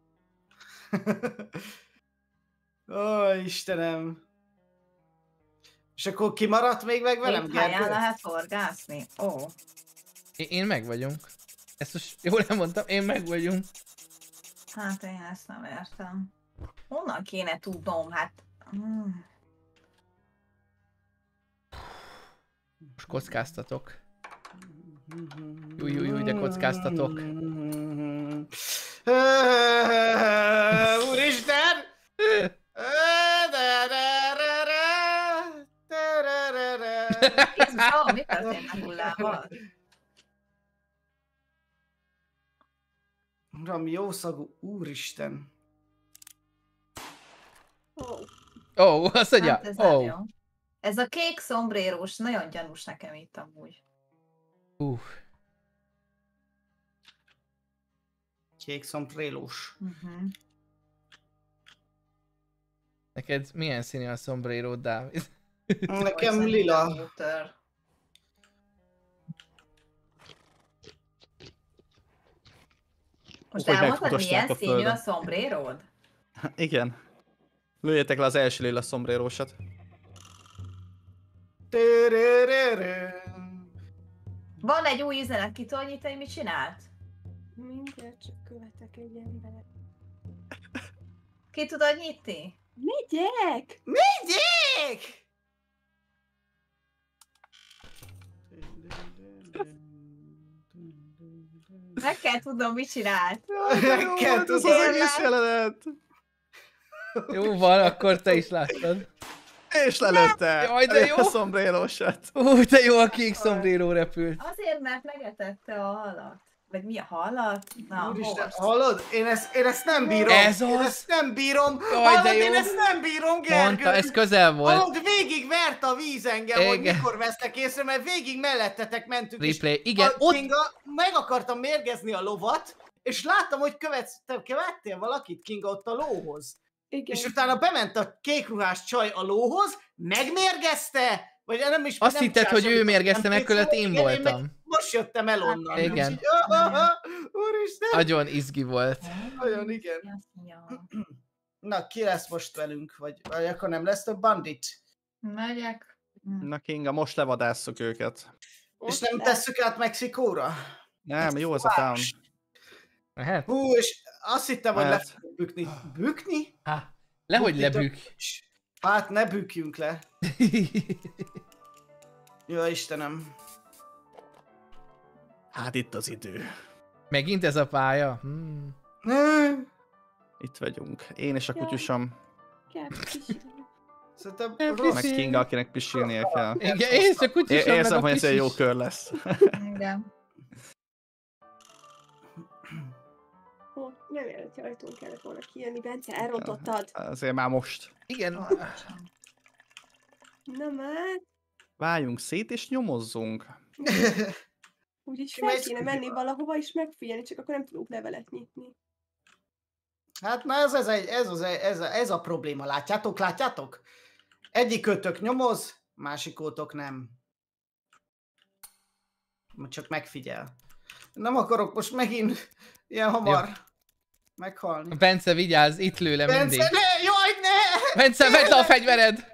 Ó, Istenem. És akkor kimaradt még meg velem, Két helyen Gergő? lehet horgászni? Ó. Én, én meg vagyunk. Ezt most jól elmondtam, én meg vagyunk. Hát én ezt nem értem. Honnan kéne tudnom? Hát... Hmm. Most kockáztatok. Júj, júj, júj, de kockáztatok. Úristen! Jézus, ó, mi történt a hullával? Valami jó szagú, úristen. Ó, Ó, oh, azt mondja. Hát ez Ó. nem Oh. jó. Ez a kék szombrérós nagyon gyanús nekem itt amúgy. Uh. Kék szombrélós. Uh-huh. Neked milyen színű a sombrero, Dávid? Nekem lila. Most Hogy elmondtad, megfutosták milyen a színű földön. a szombréród? Igen. Lőjétek le az első lila szombrérósat. Van egy új üzenet, ki tudod nyitani, mit csinált? mindjárt csak követek egy emberet. Ki tudod nyitni? Megyek! Megyek! Meg kell tudnom, mit csinált. Meg kell Ez az tudni. egész jelenet! Jó van, akkor te is láttad. És lelőtte! Jaj, de jó! A szombrérósat. Ú, de jó, a kék sombrero repült. Azért, mert megetette a halat. Vagy mi a hallat? Na, Úristen, most. hallod? Én ezt, én ezt nem bírom. Ez Én az? ezt nem bírom. Jaj, Hallod, de jó. én ezt nem bírom, Gergő. Mondta, ez közel volt. Hallod, végig vert a víz engem, hogy Igen. mikor vesztek észre, mert végig mellettetek mentünk. és Replay. Igen, a ott... Kinga, meg akartam mérgezni a lovat, és láttam, hogy követsz, te követtél valakit, Kinga, ott a lóhoz. Igen. És utána bement a kékruhás csaj a lóhoz, megmérgezte, vagy nem is... Azt nem hitted, csinál hogy ő semmit, mérgezte nem meg, között én igen, meg voltam. most jöttem el onnan. Igen. És így, ah, ah, ah, úristen. Nagyon izgi volt. Nagyon igen. Ja. Na, ki lesz most velünk? Vagy, vagy akkor nem lesz több bandit? Megyek. Hm. Na Kinga, most levadásszuk őket. És nem tesszük át Mexikóra? Nem, jó az a town. Lehet? Hú, és azt hittem, hogy le Lehet. fogok bükni. Bükni? Há, lehogy Bukni lebük. több is. Hát ne bükjünk le. Jó, Istenem. Hát itt az idő. Megint ez a pálya? Hmm. Ne. Itt vagyunk. Én és a Jaj. kutyusom. Kell pisilni. Szerintem Ne rossz. Meg Kinga, akinek pisilnie kell. Igen, én csak É- kutyusom meg érzem, a hogy ez egy jó pisis. kör lesz. Igen. Ó, nem jelent, hogy ajtón kellett volna kijönni. Bence, elrontottad. Azért már most. Igen. Na már. Váljunk szét és nyomozzunk. Úgyis Ki fel megy kéne szűkbe? menni valahova és megfigyelni, csak akkor nem tudunk levelet nyitni. Hát na ez, ez, egy, ez, az, ez, a, ez a probléma, látjátok, látjátok? Egyik kötök nyomoz, másik ótok nem. Csak megfigyel. Nem akarok most megint ilyen hamar Jó. meghalni. Bence, vigyázz, itt lő le mindig. Bence, ne! Jaj, ne! Bence, vedd le a fegyvered!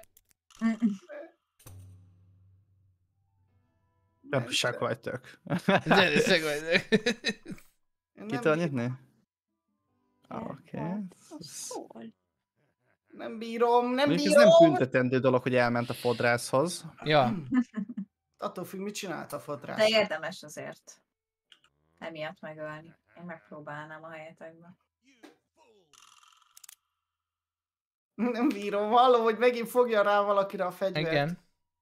Gyanúsak vagytok. Gyanúsak vagytok. Én Ki nem, tudod nyitni? Hát, Oké. az szól. nem bírom, nem Mondjuk ez bírom! nem büntetendő dolog, hogy elment a fodrászhoz. Ja, Attól függ, mit csinált a fodrász. De érdemes azért. Emiatt megölni. Én megpróbálnám a helyetekben. Nem bírom, hallom, hogy megint fogja rá valakire a fegyvert. igen.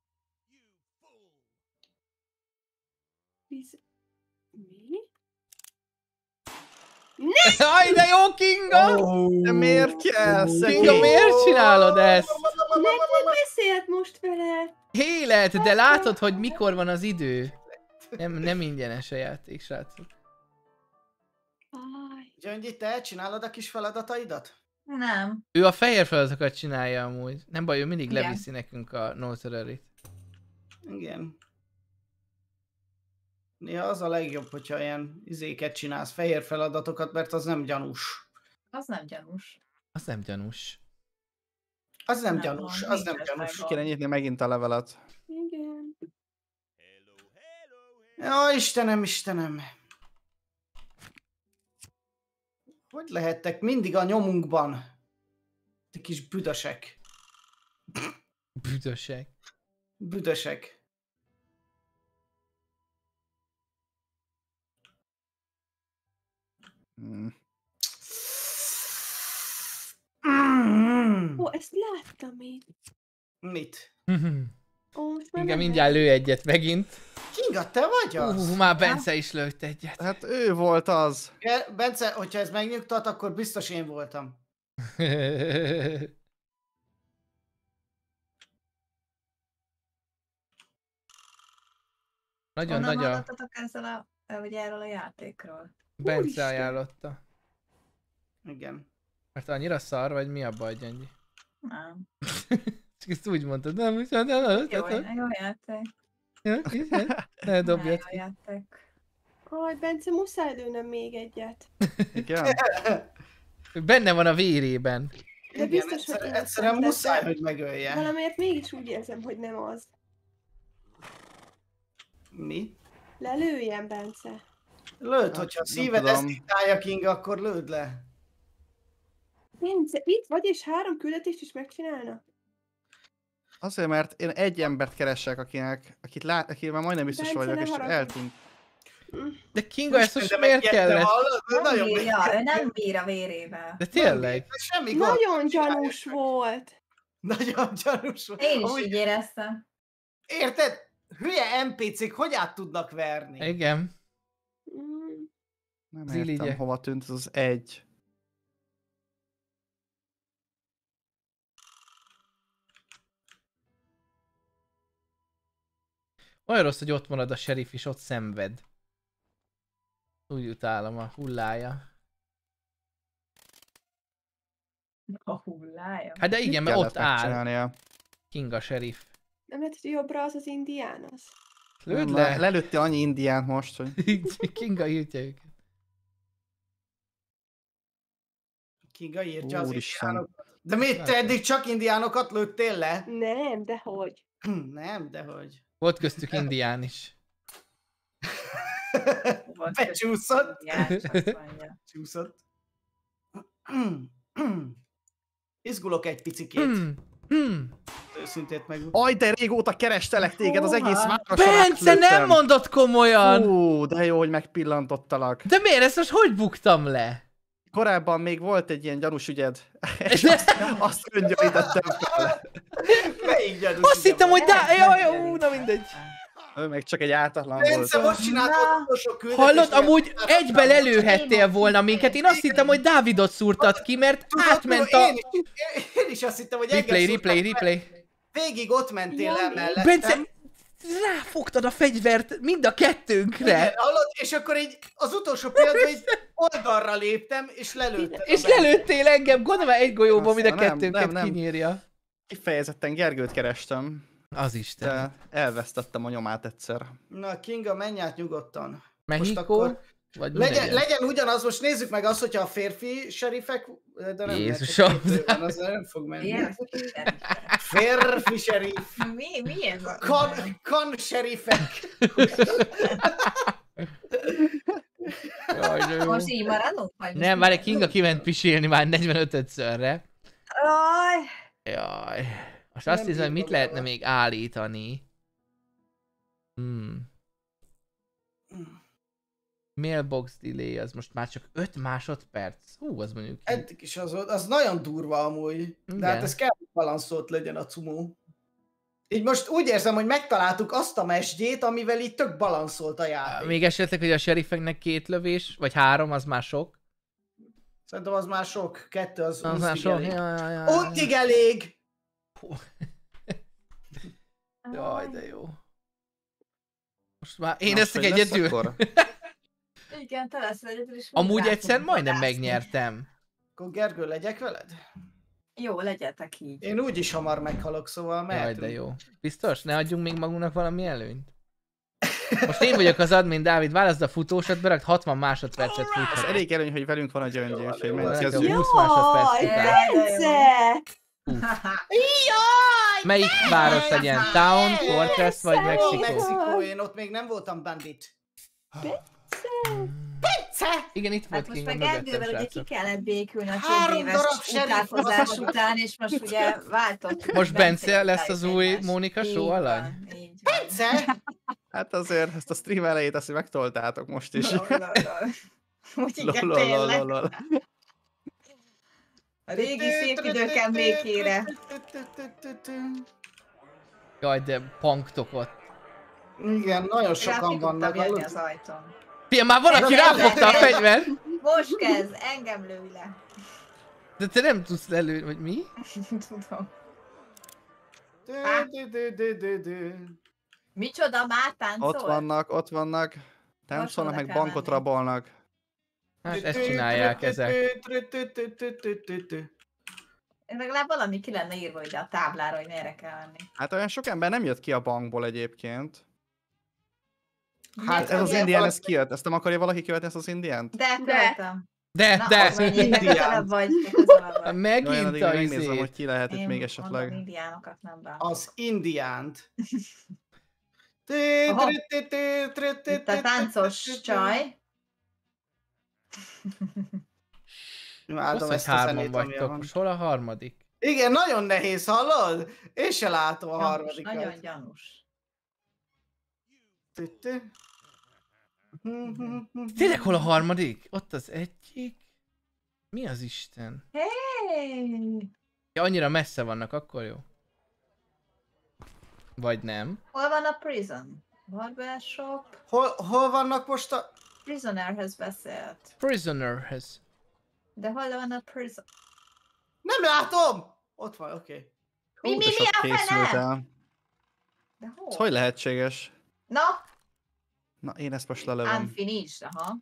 Víz... Mi? Aj, de jó, Kinga! De miért kell? Kinga, Szegény? miért csinálod ezt? Neked beszélt most vele! Élet, de látod, hogy mikor van az idő. Nem, nem ingyenes a játék, srácok. Aj. Gyöngyi, te csinálod a kis feladataidat? Nem. Ő a fehér feladatokat csinálja amúgy. Nem baj, ő mindig Igen. leviszi nekünk a Notererit. Igen. Néha az a legjobb, hogyha ilyen izéket csinálsz, fehér feladatokat, mert az nem gyanús. Az nem gyanús. Az nem gyanús. Az nem Nem, gyanús, van, az nem nincs gyanús. ez Kéne nyitni megint a levelet. Igen. Ja, Istenem, Istenem. Hogy lehettek mindig a nyomunkban? Ti kis büdösek. Büdösek. Büdösek. Hmm. Mm. Ó, ezt láttam én. Mit? Ó, most már Kinga nem mindjárt lő egyet megint. Kinga, te vagy az? Uh, már Bence is lőtt egyet. Hát ő volt az. Ge- Bence, hogyha ez megnyugtat, akkor biztos én voltam. Nagyon Honnan nagy a... hallottatok ezzel a, vagy erről a játékról? Bence Úristen. ajánlotta. Igen. Mert annyira szar, vagy mi a baj, Gyöngyi? Nem. Csak ezt úgy mondtad, nem, nem, nem, nem, Jó, nem, jó játék. nem, nem, ne dobjad Jó ki. játék. Aj, Bence, muszáj lőnöm még egyet. Igen? Benne van a vérében. De Igen, biztos, egyszer, hogy egyszerűen innocent muszáj, lett, hogy megölje. Valamiért mégis úgy érzem, hogy nem az. Mi? Lelőjem, Bence. Lőd, Hát, hogyha a nem szíved ezt tudom. diktálja, Kinga, akkor lőd le. Bence, itt vagy, és három küldetést is megcsinálna? Azért, mert én egy embert keresek, akinek, akit lát, aki már majdnem biztos Bence, vagyok, ne és csak haragudj. eltűnt. De Kinga, ezt most de miért megijedtem, kellett? hallod? Nem Nagyon bírja, ő megijedtem. nem bír a vérével. De tényleg? Semmi gond. Nagyon Csinálj gyanús meg. volt. Nagyon gyanús. volt. Én is Amúgy, így éreztem. érted? Hülye en pé cék hogy át tudnak verni? Igen. Mm. Nem Zilidje. értem, hova tűnt ez az egy. Olyan rossz, hogy ott marad a sheriff és ott szenved. Úgy utálom a hullája. A hullája. Hát de igen, mert Kellett ott áll megcsinálnia. King a sheriff. Nem lehet, hogy jobbra az az indiános? Lőd Nem, le! Lelőttél annyi indiánt most, hogy... Kinga írtja őket. Kinga írtja az Úristen. indiánokat. De mit, te eddig csak indiánokat lőttél le? Nem, de hogy? Nem, dehogy. Volt köztük indián is. Becsúszott. János, azt mondja. Csúszott. Izgulok egy picikét. Hmm. Hmm. Őszintét meg. Aj, de régóta kerestelek téged, az egész Húha. városra Bence, nem rátlőttem. mondott komolyan! Ú, de jó, hogy megpillantottalak. De miért ezt most hogy buktam le? Korábban még volt egy ilyen gyanús ügyed, és azt, azt öngyörítettem fel. Melyik gyanús Azt ügye hittem, van? hogy dá... Jaj, jaj, ú, na mindegy. Ő meg csak egy ártatlan Bence, volt. most csináltad az utolsó küldetést. Hallod, amúgy egybe lelőhettél volna minket. Én azt hittem, hogy Dávidot szúrtad ki, mert Tudod, átment tudod, a... Én is, én is azt hittem, hogy Replay, engem replay, szúrtak replay. meg. Végig ott mentél el mellettem. Bence, ráfogtad a fegyvert mind a kettőnkre. Igen, hallod? És akkor így az utolsó pillanatban így oldalra léptem, és lelőttem. És lelőttél engem, gondolom egy golyóban mind a Aztán nem, kettőnket nem, nem. kinyírja. Kifejezetten Gergőt kerestem, Az Isten. de elvesztettem a nyomát egyszer. Na, Kinga, menj át nyugodtan. Most Mexikó? akkor Vagy mi legyen, legyen ugyanaz, most nézzük meg azt, hogyha a férfi serifek, de nem Jézusom. lehet, hogy kettő van, az nem fog menni. Ilyen, az Isten. Férfi serif. Mi, mi ez a... Kan, kan serifek. Jaj, de jó. Most így maradunk? Vagy Nem, várj, Kinga kiment pisilni már negyvenötödszörre. Aj, Jaj. Most azt Nem hiszem, hogy mit bírom lehetne vele. még állítani. Hmm. Mailbox delay, az most már csak öt másodperc. Hú, az mondjuk... Eddig is az volt, az nagyon durva amúgy. Igen. De hát ez kell, hogy balanszolt legyen a cumó. Így most úgy érzem, hogy megtaláltuk azt a mesdjét, amivel így tök balanszolt a játék. Még esetleg, hogy a sheriffeknek két lövés, vagy három, az már sok. Szerintem az már sok. Kettő az, Az az már sok. elég. Ja, ja, ja. Ottig elég! Jaj, de jó. Most már én Most eztek hogy lesz egyedül. akkor? igen, te leszel egyedül is. Amúgy fogunk egyszer majdnem vadászni. megnyertem. Akkor Gergő, legyek veled? Jó, legyetek így. Én úgyis hamar meghalok, szóval Jaj, mehetünk. de jó. Biztos? Ne adjunk még magunknak valami előnyt? Most én vagyok az admin, Dávid, válaszd a futósat, berakt hatvan másodpercet Ez futhat. elég előny, hogy velünk van a gyöngyő, úgyhogy Jó, menj jó. kezdjük. húsz másodperc Jaj, után. Bence! Melyik város legyen? Town, Fortress vagy Ó, Mexikó? Mexikó, én ott még nem voltam bandit. Bence! Igen, itt volt Hát most King meg a mögöttem, Gergővel ugye ki srácok. kellett békülni a Három több darab éves sheriff utánkozás az- után, és most ugye váltott. Most Bence lesz az új egymást. Mónika Így show van, alany? így van. Bence! Hát azért ezt a stream elejét azt megtoltátok most is. Lol, lol, lol. Úgy igen, Lol, lol, lol, tényleg. lol. A régi szép idők emlékére. Jaj, de punktok ott. Igen, nagyon Rá sokan ki tudtam vannak. jönni hallod? az ajtón. Fia, már van, aki ráfogta a fegyvert. Most kezd, engem lőj le. De te nem tudsz lelőni, vagy mi? Tudom. Dö, dö, dö, dö, dö. Micsoda, már táncol? Ott vannak, ott vannak. Táncolnak, oda meg kell bankot menni. rabolnak. Hát ezt csinálják ezek. Legalább valami ki lenne írva ide a táblára, hogy merre kell menni. Hát olyan sok ember nem jött ki a bankból egyébként. Hát Ez az igen, indián, ez valaki- kijött. Ezt nem akarja valaki követni, ezt az indiánt? De, De. követem. De, Na, de! az menjél, te Indián. közelebb vagy, te közelebb vagy. Megint Olyan, a megnézem, izét. hogy ki lehet itt Én még mondom, esetleg. indiánokat nem bánom. Az indiánt. Aha. Itt a táncos csaj. Imádom Azt, hogy ezt a hárman zenét, amilyen vagytok. van. Most hol a harmadik? Igen, nagyon nehéz, hallod? Én se látom a Gyanús, harmadikat. nagyon gyanús. Tü-tü. Tényleg hol a harmadik? Ott az egyik. Mi az Isten? Hey! Ja, annyira messze vannak, akkor jó. Vagy nem. Hol van a prison? Barbershop? Hol, hol vannak most a... prisonerhez beszélt. Prisonerhez. De hol van a prison? Nem látom! Ott van, oké. Okay. Mi, mi, De mi sok a készült fene? el. De hol? Ez hogy lehetséges? Na, Na, én ezt most lelövöm. unfinished, aha.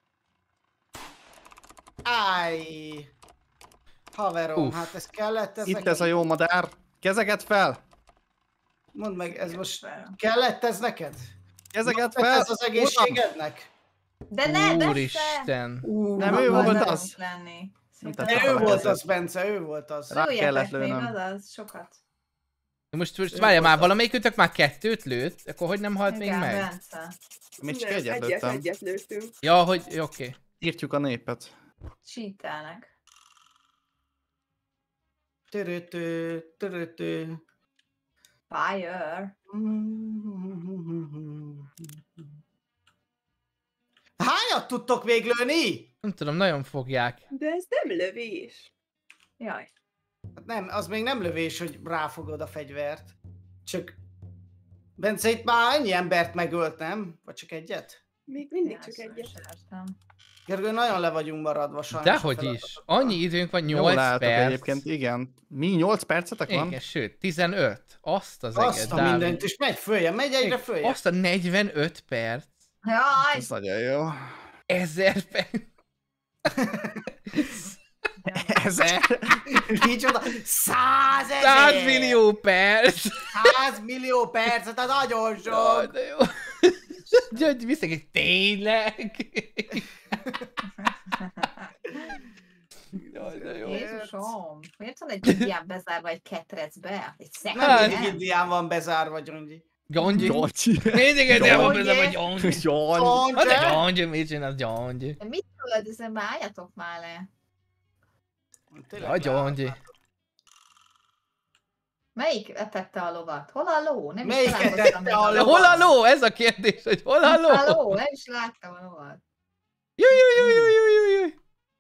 Áj! Haverom, Uff. hát ez kellett ez Itt neked? ez a jó madár. Kezeket fel! Mondd meg, ez most Fel. kellett ez neked? Kezeket Mondd meg, fel! ez az egészségednek? De ne, Bence! Úristen. Ú, Nem, ő volt Akarnak az. lenni. Nem Szerintem tettem ő a volt kezed. az, Bence, ő volt az. Rá Lőjetek kellett még, lőnöm. azaz, sokat. Most, most Ő várja volt már, az. valamelyikőtök már kettőt lőtt? Akkor hogy nem halt még Igen, meg? Bence. Még csak Nem, egyet egyet, lőttem. egyet lőttünk. Ja, hogy, oké. Okay. Írtjuk a népet. Cheatelnek. Törötő, törötő. Fire. Hányat tudtok még lőni? Nem tudom, nagyon fogják. De ez nem lövés. Jaj. Hát nem, az még nem lövés, hogy ráfogod a fegyvert. Csak... Bence, itt már ennyi embert megölt, nem? Vagy csak egyet? Még mindig Ja, csak ezt egyet. sem értem. Gergő, nagyon le vagyunk maradva sajnos. a Dehogy is. feladatokkal. Annyi időnk van, Jól nyolc álltok perc. egyébként, igen. Mi? nyolc percetek van? Igen, sőt, tizenöt. Azt az eget, Azt a mindent, és megy följebb, megy egyre följebb. Azt a negyvenöt perc. Jaj! Ez nagyon jó. Ezer perc. Ezer? Micsoda? Százezer! Száz millió perc. Száz millió percet, az nagyon Jaj, sok! de jó. Gyöngy, viszek, tényleg. Jaj, de jó. Jézusom! Miért van egy ilyen bezárva egy ketrecbe? Egy Nem Hát, mindig indián van bezárva, Gyongyi. Gyongyi. Gyongyi. Mindig egy ilyen van Gyongyi. benne, hogy gyongyi. Gyongyi. Hát a gyongyi, mit csinálsz, gyongyi? De mit tudod, ezen már álljatok már le? A gyongyi. Melyik etette a lovat? Hol a ló? Nem is Melyiket találkoztam ette még a De lovat. hol a ló? Ez a kérdés, hogy hol a A ló? ló, nem is láttam a lovat. Jaj, jaj, jaj, jaj, jaj, jaj.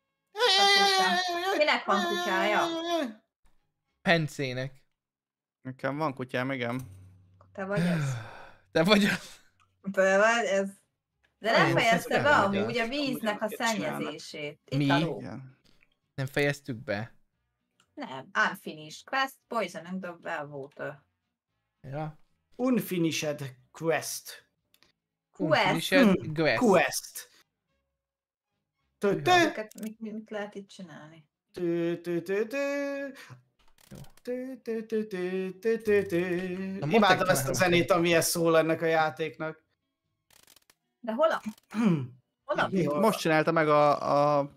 Kinek van kutyája? Pencének. Nekem van kutyám, igen. Te vagy ez? Te vagy az. Te vagy ez? De nem Jó, fejezte ez be nem amúgy vagy a víznek a Amúgy amiket szennyezését. Itt Mi? a ló. Igen. Nem fejeztük be. Nem, unfinished quest, poisoning the well water. Ja. Unfinished quest. Quest. Unfinished Quest. Quest. Tö, tö, Ezeket mit, mit, mit lehet itt csinálni? tö, tö, tö, tö. Jó. Tö, tö, tö, tö, tö, tö, tö. Na, mondd Imádom egy ezt a már, zenét, amihez szól ennek a játéknak. De hol a... Hol a... Mi hol Most van? csinálta meg a... a...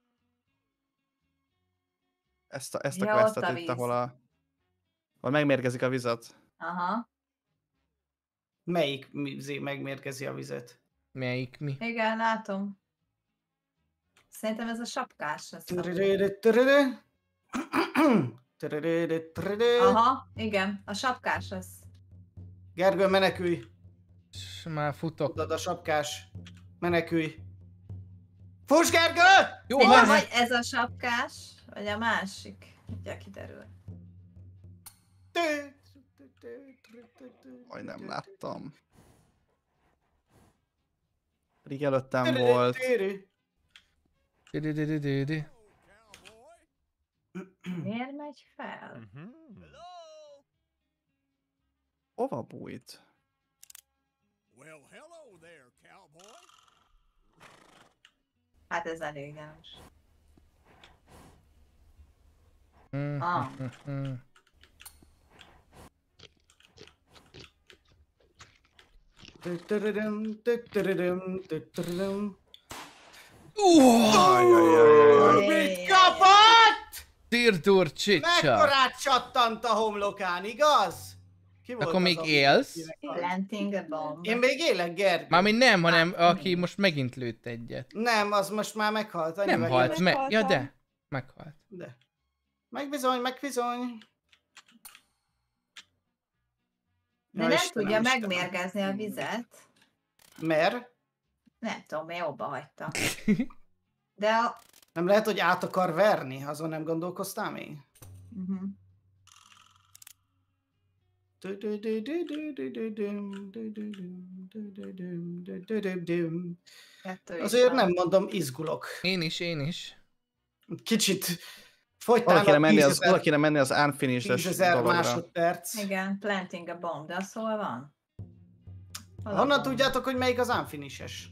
Ezt a, ezt a Ja, ott a questet itt, víz. ahol a... ahol megmérgezik a vizet. Aha. Melyik mi- megmérgezi a vizet? Melyik mi? Igen, látom. Szerintem ez a sapkás lesz. Törörörö, törörö. Törörörö, törörö. Aha, igen, a sapkás lesz. Gergő, menekülj! S már futok. Tudod, a sapkás. Menekülj! Fuss, Gergő! Jó, Igen, van. vagy ez a sapkás, vagy a másik. Ugye kiderül. Tö, tö, tö, tö, tö, tö, Majd nem tö, láttam. Pedig előttem tö, tö, volt. tö, tö. Di-di-di-di-di-di. Miért megy fel? Hova bújt? Well, hello there, cowboy. Hát ez elég gyanús. Mm, Ah. mm, mm. Tö, töröröm, tö, töröröm, tö, töröröm. Ajajajajaj. Mit kapott? Tirdur csicsa. Mekkorát csattant a homlokán, igaz? Ki volt Akkor az, még aki- élsz? akinek van? Planting a bomb. Én még élek, Gergő. Mármint nem, hanem Hát, aki most megint lőtt egyet. Nem, az most már meghalt. annyival Nem halt éles- meg. Ja, meghaltam. de. Meghalt. De. Megbizony, megbizony. De Ja, nem Istenem, tudja Istenem. megmérgezni a vizet. Mert? Nem tudom, én abba hagytam. De a... Nem lehet, hogy át akar verni? Azon nem gondolkoztál még? Uh-huh. Kettő is Azért van. nem mondom, izgulok. Én is, én is. Kicsit Oda fogytán kéne a menni az, oda tízezer kéne menni az unfinished-es tízezer dologra. másodperc. Igen, planting a bomb, de az hol van? Hol a Honnan bomb? tudjátok, hogy melyik az unfinishes?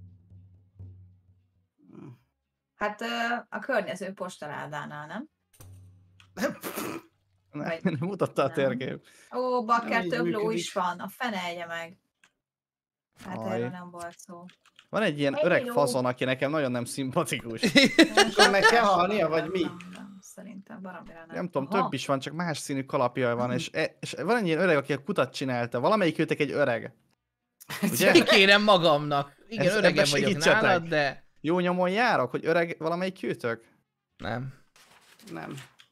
Hát ö, a környező postaládánál, nem? Nem, nem mutatta a Nem. térkép. Ó, bakker így több ló működik. is van, a fenelje meg. Hát Aj. erről nem volt szó. Van egy ilyen Hello. öreg fazon, aki nekem nagyon nem szimpatikus. Akkor meg kell halnia, vagy mi? Nem, nem, szerintem baromira nem. Nem tudom, Aha. több is van, csak más színű kalapja van, és, e- és van egy ilyen öreg, aki a kutat csinálta. Valamelyik őtek egy öreg. Ugye? Kikérem magamnak. Igen, Ez- öregebb ebben vagyok segítsetek. nálad, de Jó nyomon járok, hogy öreg valamelyik őtök? nem. Nem.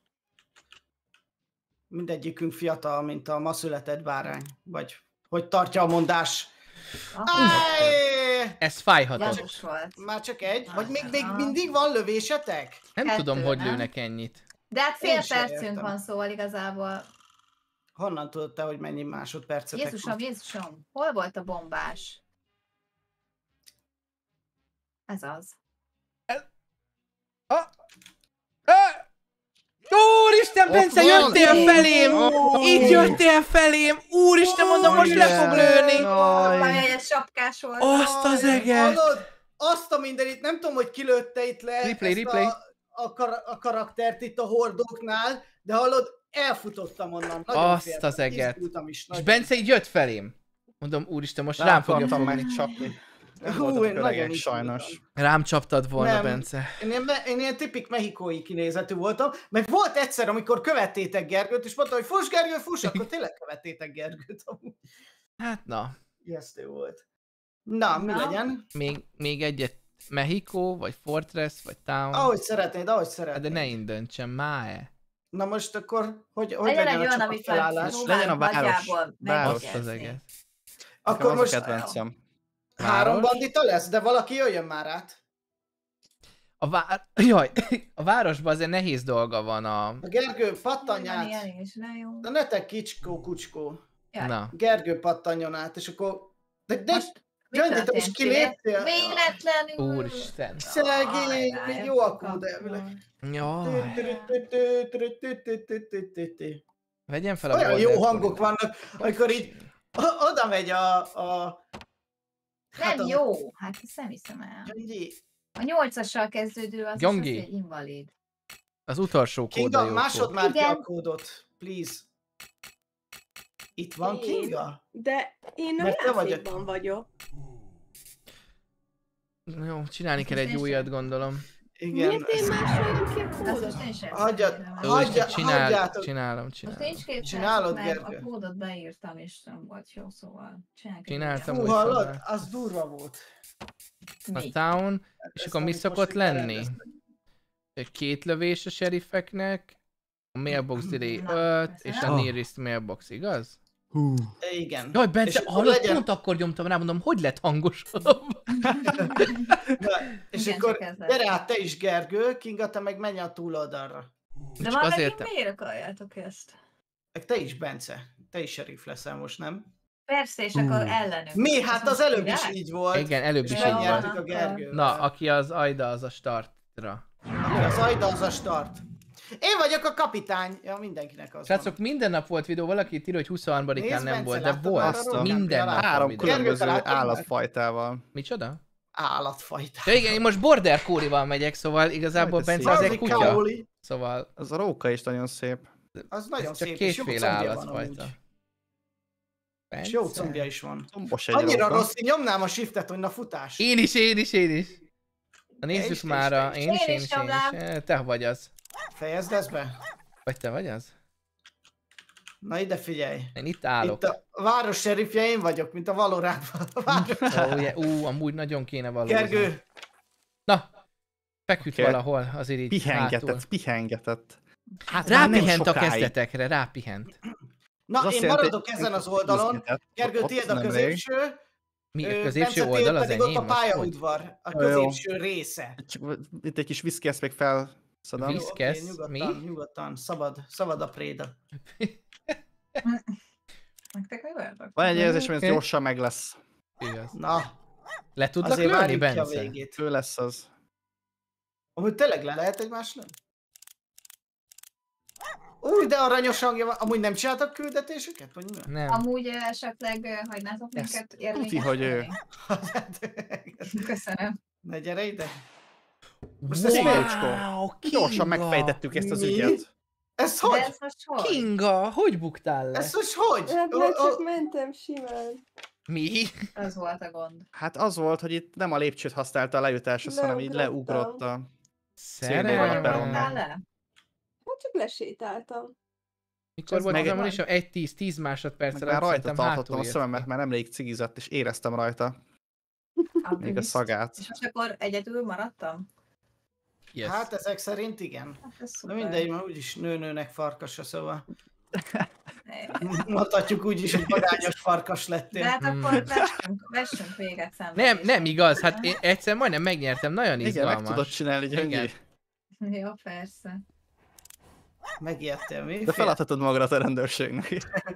Mindegyikünk fiatal, mint a ma született bárány. Vagy hogy tartja a mondás. Aha. Áj! Ez fájhatott. Gyanús volt. Már csak egy? Vagy még, még Aha. mindig van lövésetek? Nem Kettő, tudom, hogy nem? lőnek ennyit. De hát Én fél sem percünk értem. van, szóval igazából. Honnan tudod te, hogy mennyi másodpercetek Jézusom, van? Jézusom, hol volt a bombás? Ez az. Ah! Ah! Úristen, Bence, van! jöttél felém! Ó! Így jöttél felém! Úristen, mondom, most le fog lőni! Jaj. Várjál, ez sapkás volt. Azt az Jaj, eget! Hallod? Azt a mindenit, nem tudom, hogy kilőtte itt le Replay, ezt replay. A, a, kar- a karaktert itt a hordóknál, de hallod, elfutottam onnan. Nagyon Azt féltem, az eget. izgultam is És nagyon. Bence így jött felém. Mondom, úristen, most Rám rám fogja akartam fogni. megcsapni. Nem Hú, voltatok én nagyon öregek, izgultam. sajnos. Rám csaptad volna, Nem. Bence. Én ilyen, me- én ilyen tipik mexikói kinézetű voltam, meg volt egyszer, amikor követtétek Gergőt, és mondta, hogy fuss Gergő, fuss, akkor tényleg követtétek Gergőt. amúgy. Hát na, Ijesztő volt. Na, mi Na. legyen? még, még egyet Mexico, vagy Fortress, vagy Town. Ahogy szeretnéd, ahogy Hát szeretnéd. de ne én döntsem, már. Na most akkor, hogy, hogy Legyen legyen egy a olyan, amit csapatfelállás? Legyen a város. Azt Város. az megjegyezni. eget. Nekem Akkor az most a kedvencem. három Város. bandita lesz, de valaki jöjjön már át. A, vá... Jaj, a városban azért nehéz dolga van a... A Gergő, pattanj Van át. ilyen is, de jó. De ne te kicskó, kucskó. Jaj. Na. Gergő pattanjon át, és akkor... De, de Most mi Gyöngy, te is történt? kiléptél? Véletlenül. Úristen. Szegény, Jaj, még jó a kaptam. kód elvileg. Jaj. Vegyem fel a Olyan jó Border hangok Collie-t. vannak, amikor így o- oda megy a... a Nem az- jó, hát ezt nem hiszem el. Gyöngyi. A nyolcassal kezdődő az Gyongi. az egy invalid. Az utolsó kód a Kinga, jó másod kód. már ki Igen. a kódot, please. Itt van Én? Kinga? De én a Mert te vagy a- játékban vagyok. Jó, csinálni kell Most egy én újat, sem. gondolom. Igen. Miért én másolom ki a Ez kódot? most én sem Hagyja- szerintem. Jó, Hagyja- és csinál, hagyjátok. csinálom, Most csinálom. nincs két Csinálod, percet, mert Gergő? a kódot beírtam, és nem volt jó, szóval csináljuk. egy Csináltam. újat. Fú, úgy hallod? fogják. Az durva volt. A Mi? Town, és Ezt, akkor mi amit szokott most lenni? berendeztek. Két lövés a sheriffeknek, a mailbox delay Na, öt, persze. és a Ah. nearest mailbox, igaz? Igen. Jaj, Bence, És akkor hallod, legyen- pont akkor nyomtam rá, mondom, hogy lett hangosabb? Na, és Igen, akkor csak ez lesz. gyere át te is, Gergő, Kinga, te meg menj a túloldalra. De Csak már azért... megint miért akarjátok ezt? Meg te is, Bence. Te is sheriff leszel most, nem? Persze, és akkor ellenünk. Mi? Ez Hát most az előbb is király? így volt. Igen, előbb És is Jó, így van, volt. megnyertük a akkor. Gergővel. Na, aki az Aida, az a startra. Aki az Ajda, az a start. Én vagyok a kapitány. Ja, mindenkinek az Srácok, van. minden nap volt videó, valaki itt írja, hogy huszonharmadikán Nézd, nem Bence, volt, de láttad volt. már a Rogan Minden nap Pialát? van Három videó. Gergő, különböző te láttad már? állatfajtával. Micsoda? Állatfajta. Ja igen, én most Border Collie-val megyek, szóval igazából Jaj, de Bence az szép. egy Barzi kutya. Kaoli. Szóval Az a róka is nagyon szép. Az nagyon ez csak szép, és jó kétféle combja van állatfajta. amúgy. És jó Bence? combja is van. Combos egy Annyira róka. rossz, hogy nyomnám a shiftet, hogy na futás. Én is, én is, én is. Na nézzük is, te már is, a... te is. Én is, Én én is is, én nyomnám. is. Eh, Te vagy az. Fejezd ezt be. Vagy te vagy az? Na ide figyelj. Én itt állok. Itt a város serifje én vagyok, mint a Valorantban. A város- Ó, ugye, ú, amúgy nagyon kéne valózni. Gergő, Na, feküdt Oké. valahol azért így hátul. Pihengetett, pihengetett. Hát már nem Rápihent a sokáig. kezdetekre, rápihent. na Az azt én jelenti, maradok hogy ezen az oldalon. izgetett. Gergő, Ott tiéd a nemrég. középső. Mi, ö, a középső Bence, tiéd oldal az pedig ott enyém? a Az hogy? pályaudvar, a Jó, jó. középső része. Csak itt egy kis viszki, ezt még felszedem. Visz- Jó, Viszkesz, oké, nyugodtan, mi? nyugodtan, szabad, szabad a préda. Nektek mi voltak? Van egy érzés, hogy ez Oké. gyorsan meg lesz. Igaz. Na, Le tudlak azért lőni, várjuk ki a Bence? végét. Ő lesz az. Amúgy tényleg le lehet egymás lőni? Új, de aranyos hangja van. Amúgy nem csináltak küldetéseket? Vagy mi? Nem. Amúgy ö, esetleg ö, hagynátok Ez minket tuti, érvényesíteni? hogy ő. Köszönöm. Ne gyere ide. Most ez Kinga. Wow, Gyorsan Kinga! megfejtettük ezt az Mi? ügyet. Ez De hogy? ez most hogy? Kinga, hogy buktál le? Ez most hogy? Hát Ö, mert csak ö, mentem simán. Mi? Ez volt a gond. Hát az volt, hogy itt nem a lépcsőt használta a lejutáshoz, hanem így Leugrottam. leugrott a... Szerelem. Hogy Voltál peronnál. le? Hát csak lesétáltam. Mikor volt meg- az ammunition? egy tíz, tíz másodperc Meg már rajta szerintem tartottam a hátul szememet, jött. mert nemrég cigizett, és éreztem rajta Ah, még a bizt. szagát. És most akkor egyedül maradtam? Yes. Hát ezek szerint igen. Hát ez De szuper. mindegy, már úgyis nő-nőnek farkasa, szóval Ne. mondhatjuk úgy is, hogy magányos farkas De lettél. hát Hmm. akkor vessünk, vessünk véget nem, szenvedésnek. nem igaz, hát én egyszer majdnem megnyertem, nagyon Igen, meg izgalmas. tudod csinálni, Gyöngyi. Igen. Jó, persze. Megijedtél mi? De feladhatod magadat a rendőrségnek.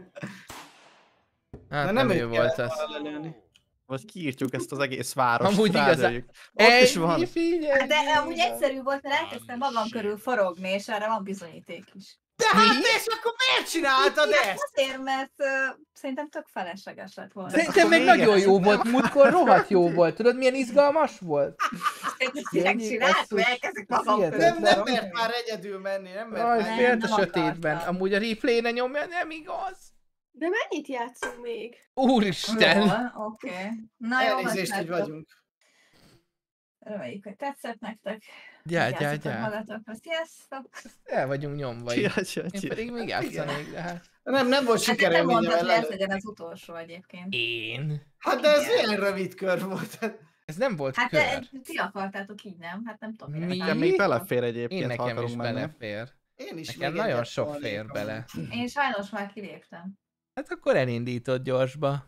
Hát Na, nem, nem ő őt volt kellett az. volna lelőni. Vagy kiírtjuk ezt az egész várost. Amúgy igazán- rádöljük. Ott Ej, is van. figyelj! De amúgy egyszerű volt, mert elkezdtem magam körül forogni, és erre van bizonyíték is. De hát és akkor miért csináltad Igen, ezt? azért, mert uh, szerintem tök felesleges lett volna. Szerintem meg Még nagyon egyszer. jó volt, múltkor rohadt jó volt. Tudod, milyen izgalmas volt? Megcsinált, basszus. elkezdek magam körül Hihetetlen. Nem, nem forogni. mert már egyedül menni, nem mert Aj, már... nem, félt a nem sötétben. akartam. Amúgy a replay ne nyomja, nem igaz. De mennyit játszunk még? Úristen! Jó, oké. Na jó, Elnézést, hogy most vagyunk. reméljük, hogy tetszett nektek. Gyár, gyár, Vigyázzatok gyár. magatokra. Sziasztok! El vagyunk nyomva így. Csia, csia, Én csia. pedig még játszanék, de hát... Nem, nem volt Hát te nem sikerélményem mondtad, hogy ez vele. legyen az utolsó egyébként. Én? Hát de ez Igen. milyen rövid kör volt. Ez nem volt Hát kör. de ti akartátok így, nem? Hát nem tudom. Mi? miért. Nekem még belefér Én egyébként, ha nekem is akarunk menni. belefér. Én is Nekem még nagyon egyet sok tolnék fér amúgy. bele. Én sajnos már kiléptem. Hát akkor elindítod gyorsba.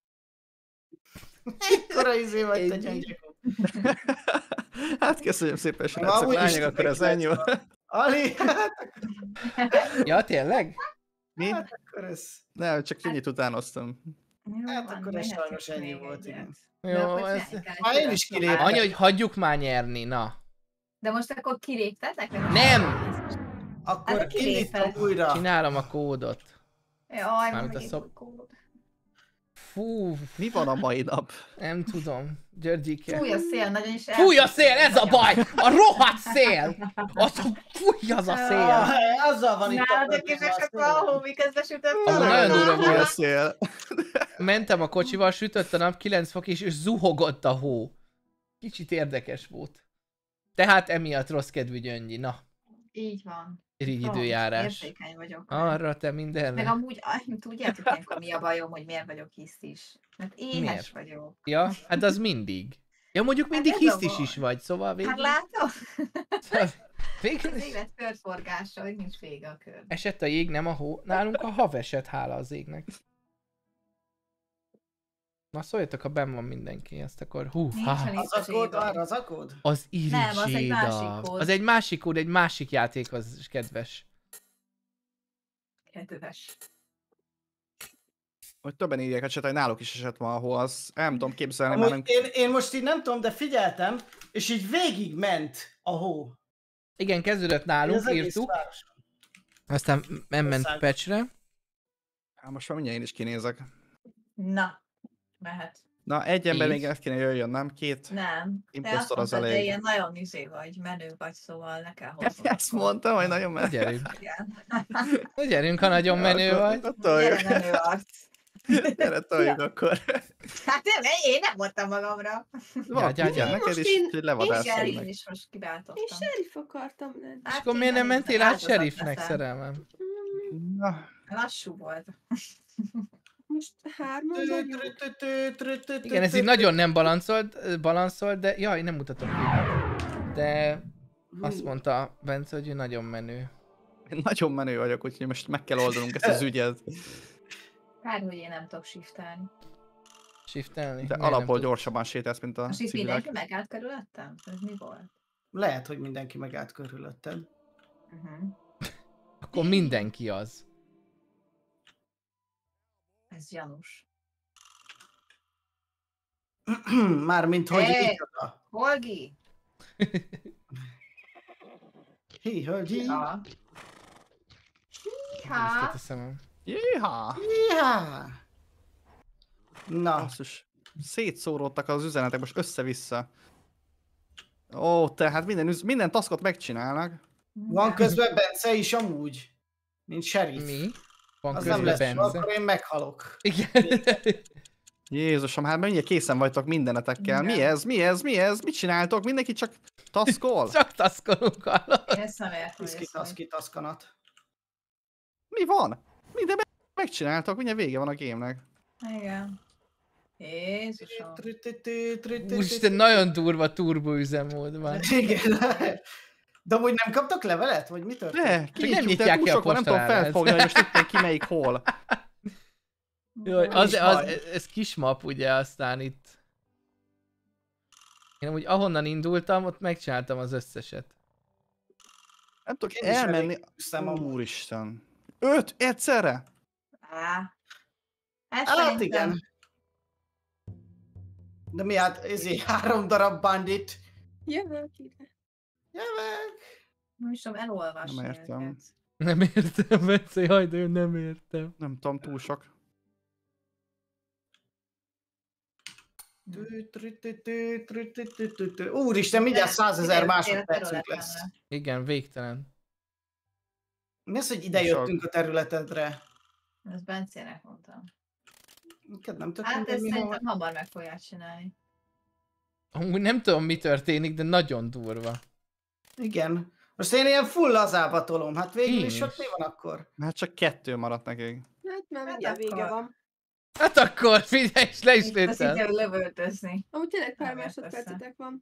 Ekkora izé vagy te Ennyi. gyöngyök. Hát köszönöm szépen, Ma srácok, úgyis lányok, akkor ez tudnék ennyi volt. Ali, hát Ja, tényleg? Mi? akkor ez... Nem, csak ennyit utánoztam. Jó, Hát van, akkor ez jöhetsz sajnos ennyi még volt, egyet. igen. De Jó, akkor ez... csinálni kell egy Már én is külön kiléptem. szobát. Anya, hogy hagyjuk már nyerni, na. De most akkor kiléptetek? vagy Nem! Akkor Hát kilépve. indítom újra. Csinálom a kódot. Jaj, Mármint a megint szop- kód. Fú, Mi van a mai nap? nem tudom. Györgyike. Fúj a szél, nagyon is Fúj a elfújja szél, ez a baj! A rohadt szél! Az, fúj az a szél! Ah, azzal van itt Nálatok is esett a hó, miközben sütött a Amúgy nap. nagyon durva Mi a volt. szél? Mentem a kocsival, sütött a nap, kilenc fok is, és zuhogott a hó. Kicsit érdekes volt. Tehát emiatt rossz kedvű Gyöngyi. Na, Így van. irigy Rossz, időjárás. Érzékeny vagyok. Arra te Meg mindenre. amúgy, ah, tudjátok ilyenkor mi a bajom, hogy miért vagyok hisztis. Mert éhes Miért? vagyok. Ja, hát az mindig. Ja, mondjuk mindig Hát ez a hisztis baj. is vagy, szóval végig... Hát látod? végül Az is élet körforgása, hogy nincs vége a kör. esett a jég, nem a hó. Nálunk a hav esett, hála az égnek. Na szóljatok, ha benn van mindenki, ezt akkor hú, Nincsen ha. itt Az a kód, zséba. arra az a kód? Az Nem, az egy irigéda. másik kód. Az egy másik kód, egy másik játék, az is kedves. Kedves. Hogy többen írják a chat, hogy náluk is esett ma, ahol az el nem tudom képzelni, már nem... Amúgy én, én most így nem tudom, de figyeltem, és így végig ment a hó. Igen, kezdődött Az nálunk, egész írtuk, város. aztán nem ment Ország. patchre. Hát most már mindjárt én is kinézek. Na, mehet. Na, egy ember Így. még el kéne jöjjön, nem? Két? Nem. Te Impostor azt az mondtad, de elég. ilyen nagyon izé vagy, menő vagy, szóval le kell hoznod. Ezt mondtam, hogy nagyon Na menő. gyerünk. Igen. Na gyerünk, ha nagyon menő vagy. Akkor toljuk. Gyere, menő arc. Gyere, toljuk akkor. Hát nem, én nem mondtam magamra. Van, gyere, igen, gyere. neked Most is én- egy Igen, levadászol én meg. is most Én kiváltottam. sheriff akartam lenni. És Hát akkor én miért nem nem mentél át áldozat sheriffnek, leszel. szerelmem? Hmm, Na, Lassú volt. Most hárman vagyunk. Igen, ez így nagyon nem balanszolt, balanszolt, de jaj, nem mutatom ki. De azt mondta Bence, hogy ő nagyon menő. én nagyon menő vagyok, úgyhogy most meg kell oldanunk ezt az ügyet. Kár, hogy én nem tudok shiftelni. Shiftelni? De Miért nem alapból tud? gyorsabban sétálsz, mint a Most itt civilek. mindenki megállt körülöttem? Ez mi volt? Lehet, hogy mindenki megállt körülötted. Uh-huh. Akkor mindenki az. Ez Ez gyanús. Mármint, hogy Hey! micsoda. Holgi! Hi, hölgyi. Ja. Ezt Ha. a szemem. Jéha! Jihá! Na, Basszus. Szétszóródtak az üzenetek, most össze-vissza. Ó, tehát minden, üz- minden taskot megcsinálnak. van közben Bence is amúgy, mint sheriff. Mi? Van Az nem közben lesz, Bence. akkor én meghalok. Igen. Jézusom, hát mennyire készen vagytok mindenetekkel. Mi Igen. ez? Mi ez? Mi ez? Mit csináltok? Mindenki csak taskol? Csak taszkolunk hallod. Én ezt nem értem, hogy Tiszki, ez hogy. taszki, taszkanat. Mi van? Minden me- megcsináltok, mindjárt vége van a gémnek. Igen. Jézusom. Úristen, nagyon durva turbo üzemmód van. Igen. De amúgy nem kaptak levelet? Vagy mi történt? De, nem kinyitjuk, nyitják de ki túl a sok van, nem tudom postaládást. felfogni, hogy most éppen ki melyik hol. Jaj, Nem az, is az, baj. ez kismap ugye, aztán itt... Én amúgy ahonnan indultam, ott megcsináltam az összeset. Nem tudok Én is elmenni. elég küzdtem amúgy. Úristen. Öt egyszerre? Á. Ez Hát szerintem... igen. De mi hát, ezért három darab bandit. Jövök ide. Jövök. Nem is tudom elolvasni Nem értem. őket. Nem értem, Bence, jaj, de én nem értem. Nem tudom, túl sok. Tü, tü, tü, tü, tü, tü, tü, tü, tü. Úristen, mindjárt százezer másodpercünk lesz. Igen, végtelen. Mi az, hogy ide Sok. jöttünk a területedre? Ezt Bencének mondtam. Neked nem tök Hát mindegy, ezt mi hol- szerintem hamar meg fogják csinálni. Amúgy nem tudom, mi történik, de nagyon durva. Igen. Most én ilyen full lazába tolom. Hát végül Én is ott is. mi van akkor? Hát csak kettő maradt nekik. Hát már Hát mindjárt vége akkor- van. Hát akkor figyelj, és le is Itt azt lőttem. kell lövöldözni. Amúgy tényleg pár Nem ért másodpercetek van.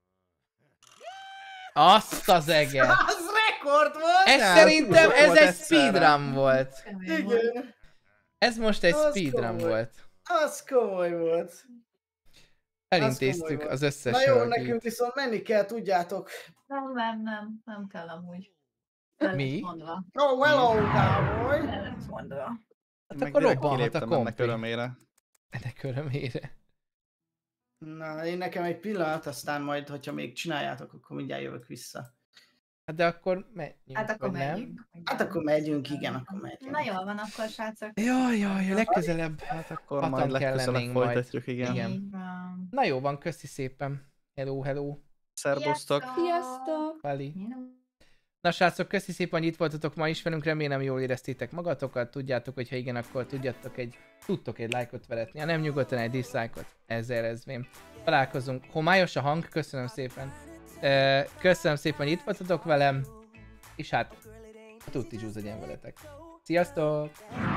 Azt az ege. Az rekord volt! Ez Nem, szerintem, túl ez volt egy egyszerre. speedrun volt. Kemény volt. Igen. Ez most egy Az speedrun komoly. volt. Az komoly volt. Elintéztük komoly az volt. összes Na jó, hölgyét. nekünk viszont menni kell, tudjátok. Nem, nem, nem, nem kell amúgy. Le lett Mi? mondva. Oh, hello, cowboy! Le lett mondva. Hát Meg akkor direkt robbanhat a kiléptem ennek kompi. örömére. Ennek örömére. Na, én nekem egy pillanat, aztán majd, hogyha még csináljátok, akkor mindjárt jövök vissza. Hát de akkor menjünk, Hát akkor vagy nem? megyünk. Hát akkor megyünk, igen, akkor megyünk. Na jól van akkor, srácok. Jaj, jaj, legközelebb. Hát akkor Hatan majd kell legközelebb lennénk majd. folytatjuk, igen. Igen. Így van. Na jó van, köszi szépen. Hello, hello. Szerbusztok. Sziasztok! Pali. Hello. Na srácok, köszi szépen, hogy itt voltatok ma is velünk, remélem jól éreztétek magatokat, tudjátok, hogy ha igen, akkor tudjátok egy, tudtok egy lájkot veretni, ha nem nyugodtan egy dislike-ot, ezzel érezvém. Találkozunk, homályos a hang, köszönöm szépen. Ö, Köszönöm szépen, hogy itt voltatok velem, és hát, a tuti zsúz legyen veletek. Sziasztok!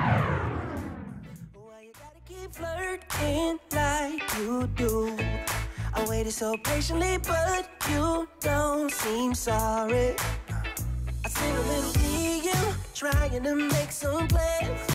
Keep flirting like you do. I waited so patiently, but you don't seem sorry. I seen a little me, you trying to make some plans.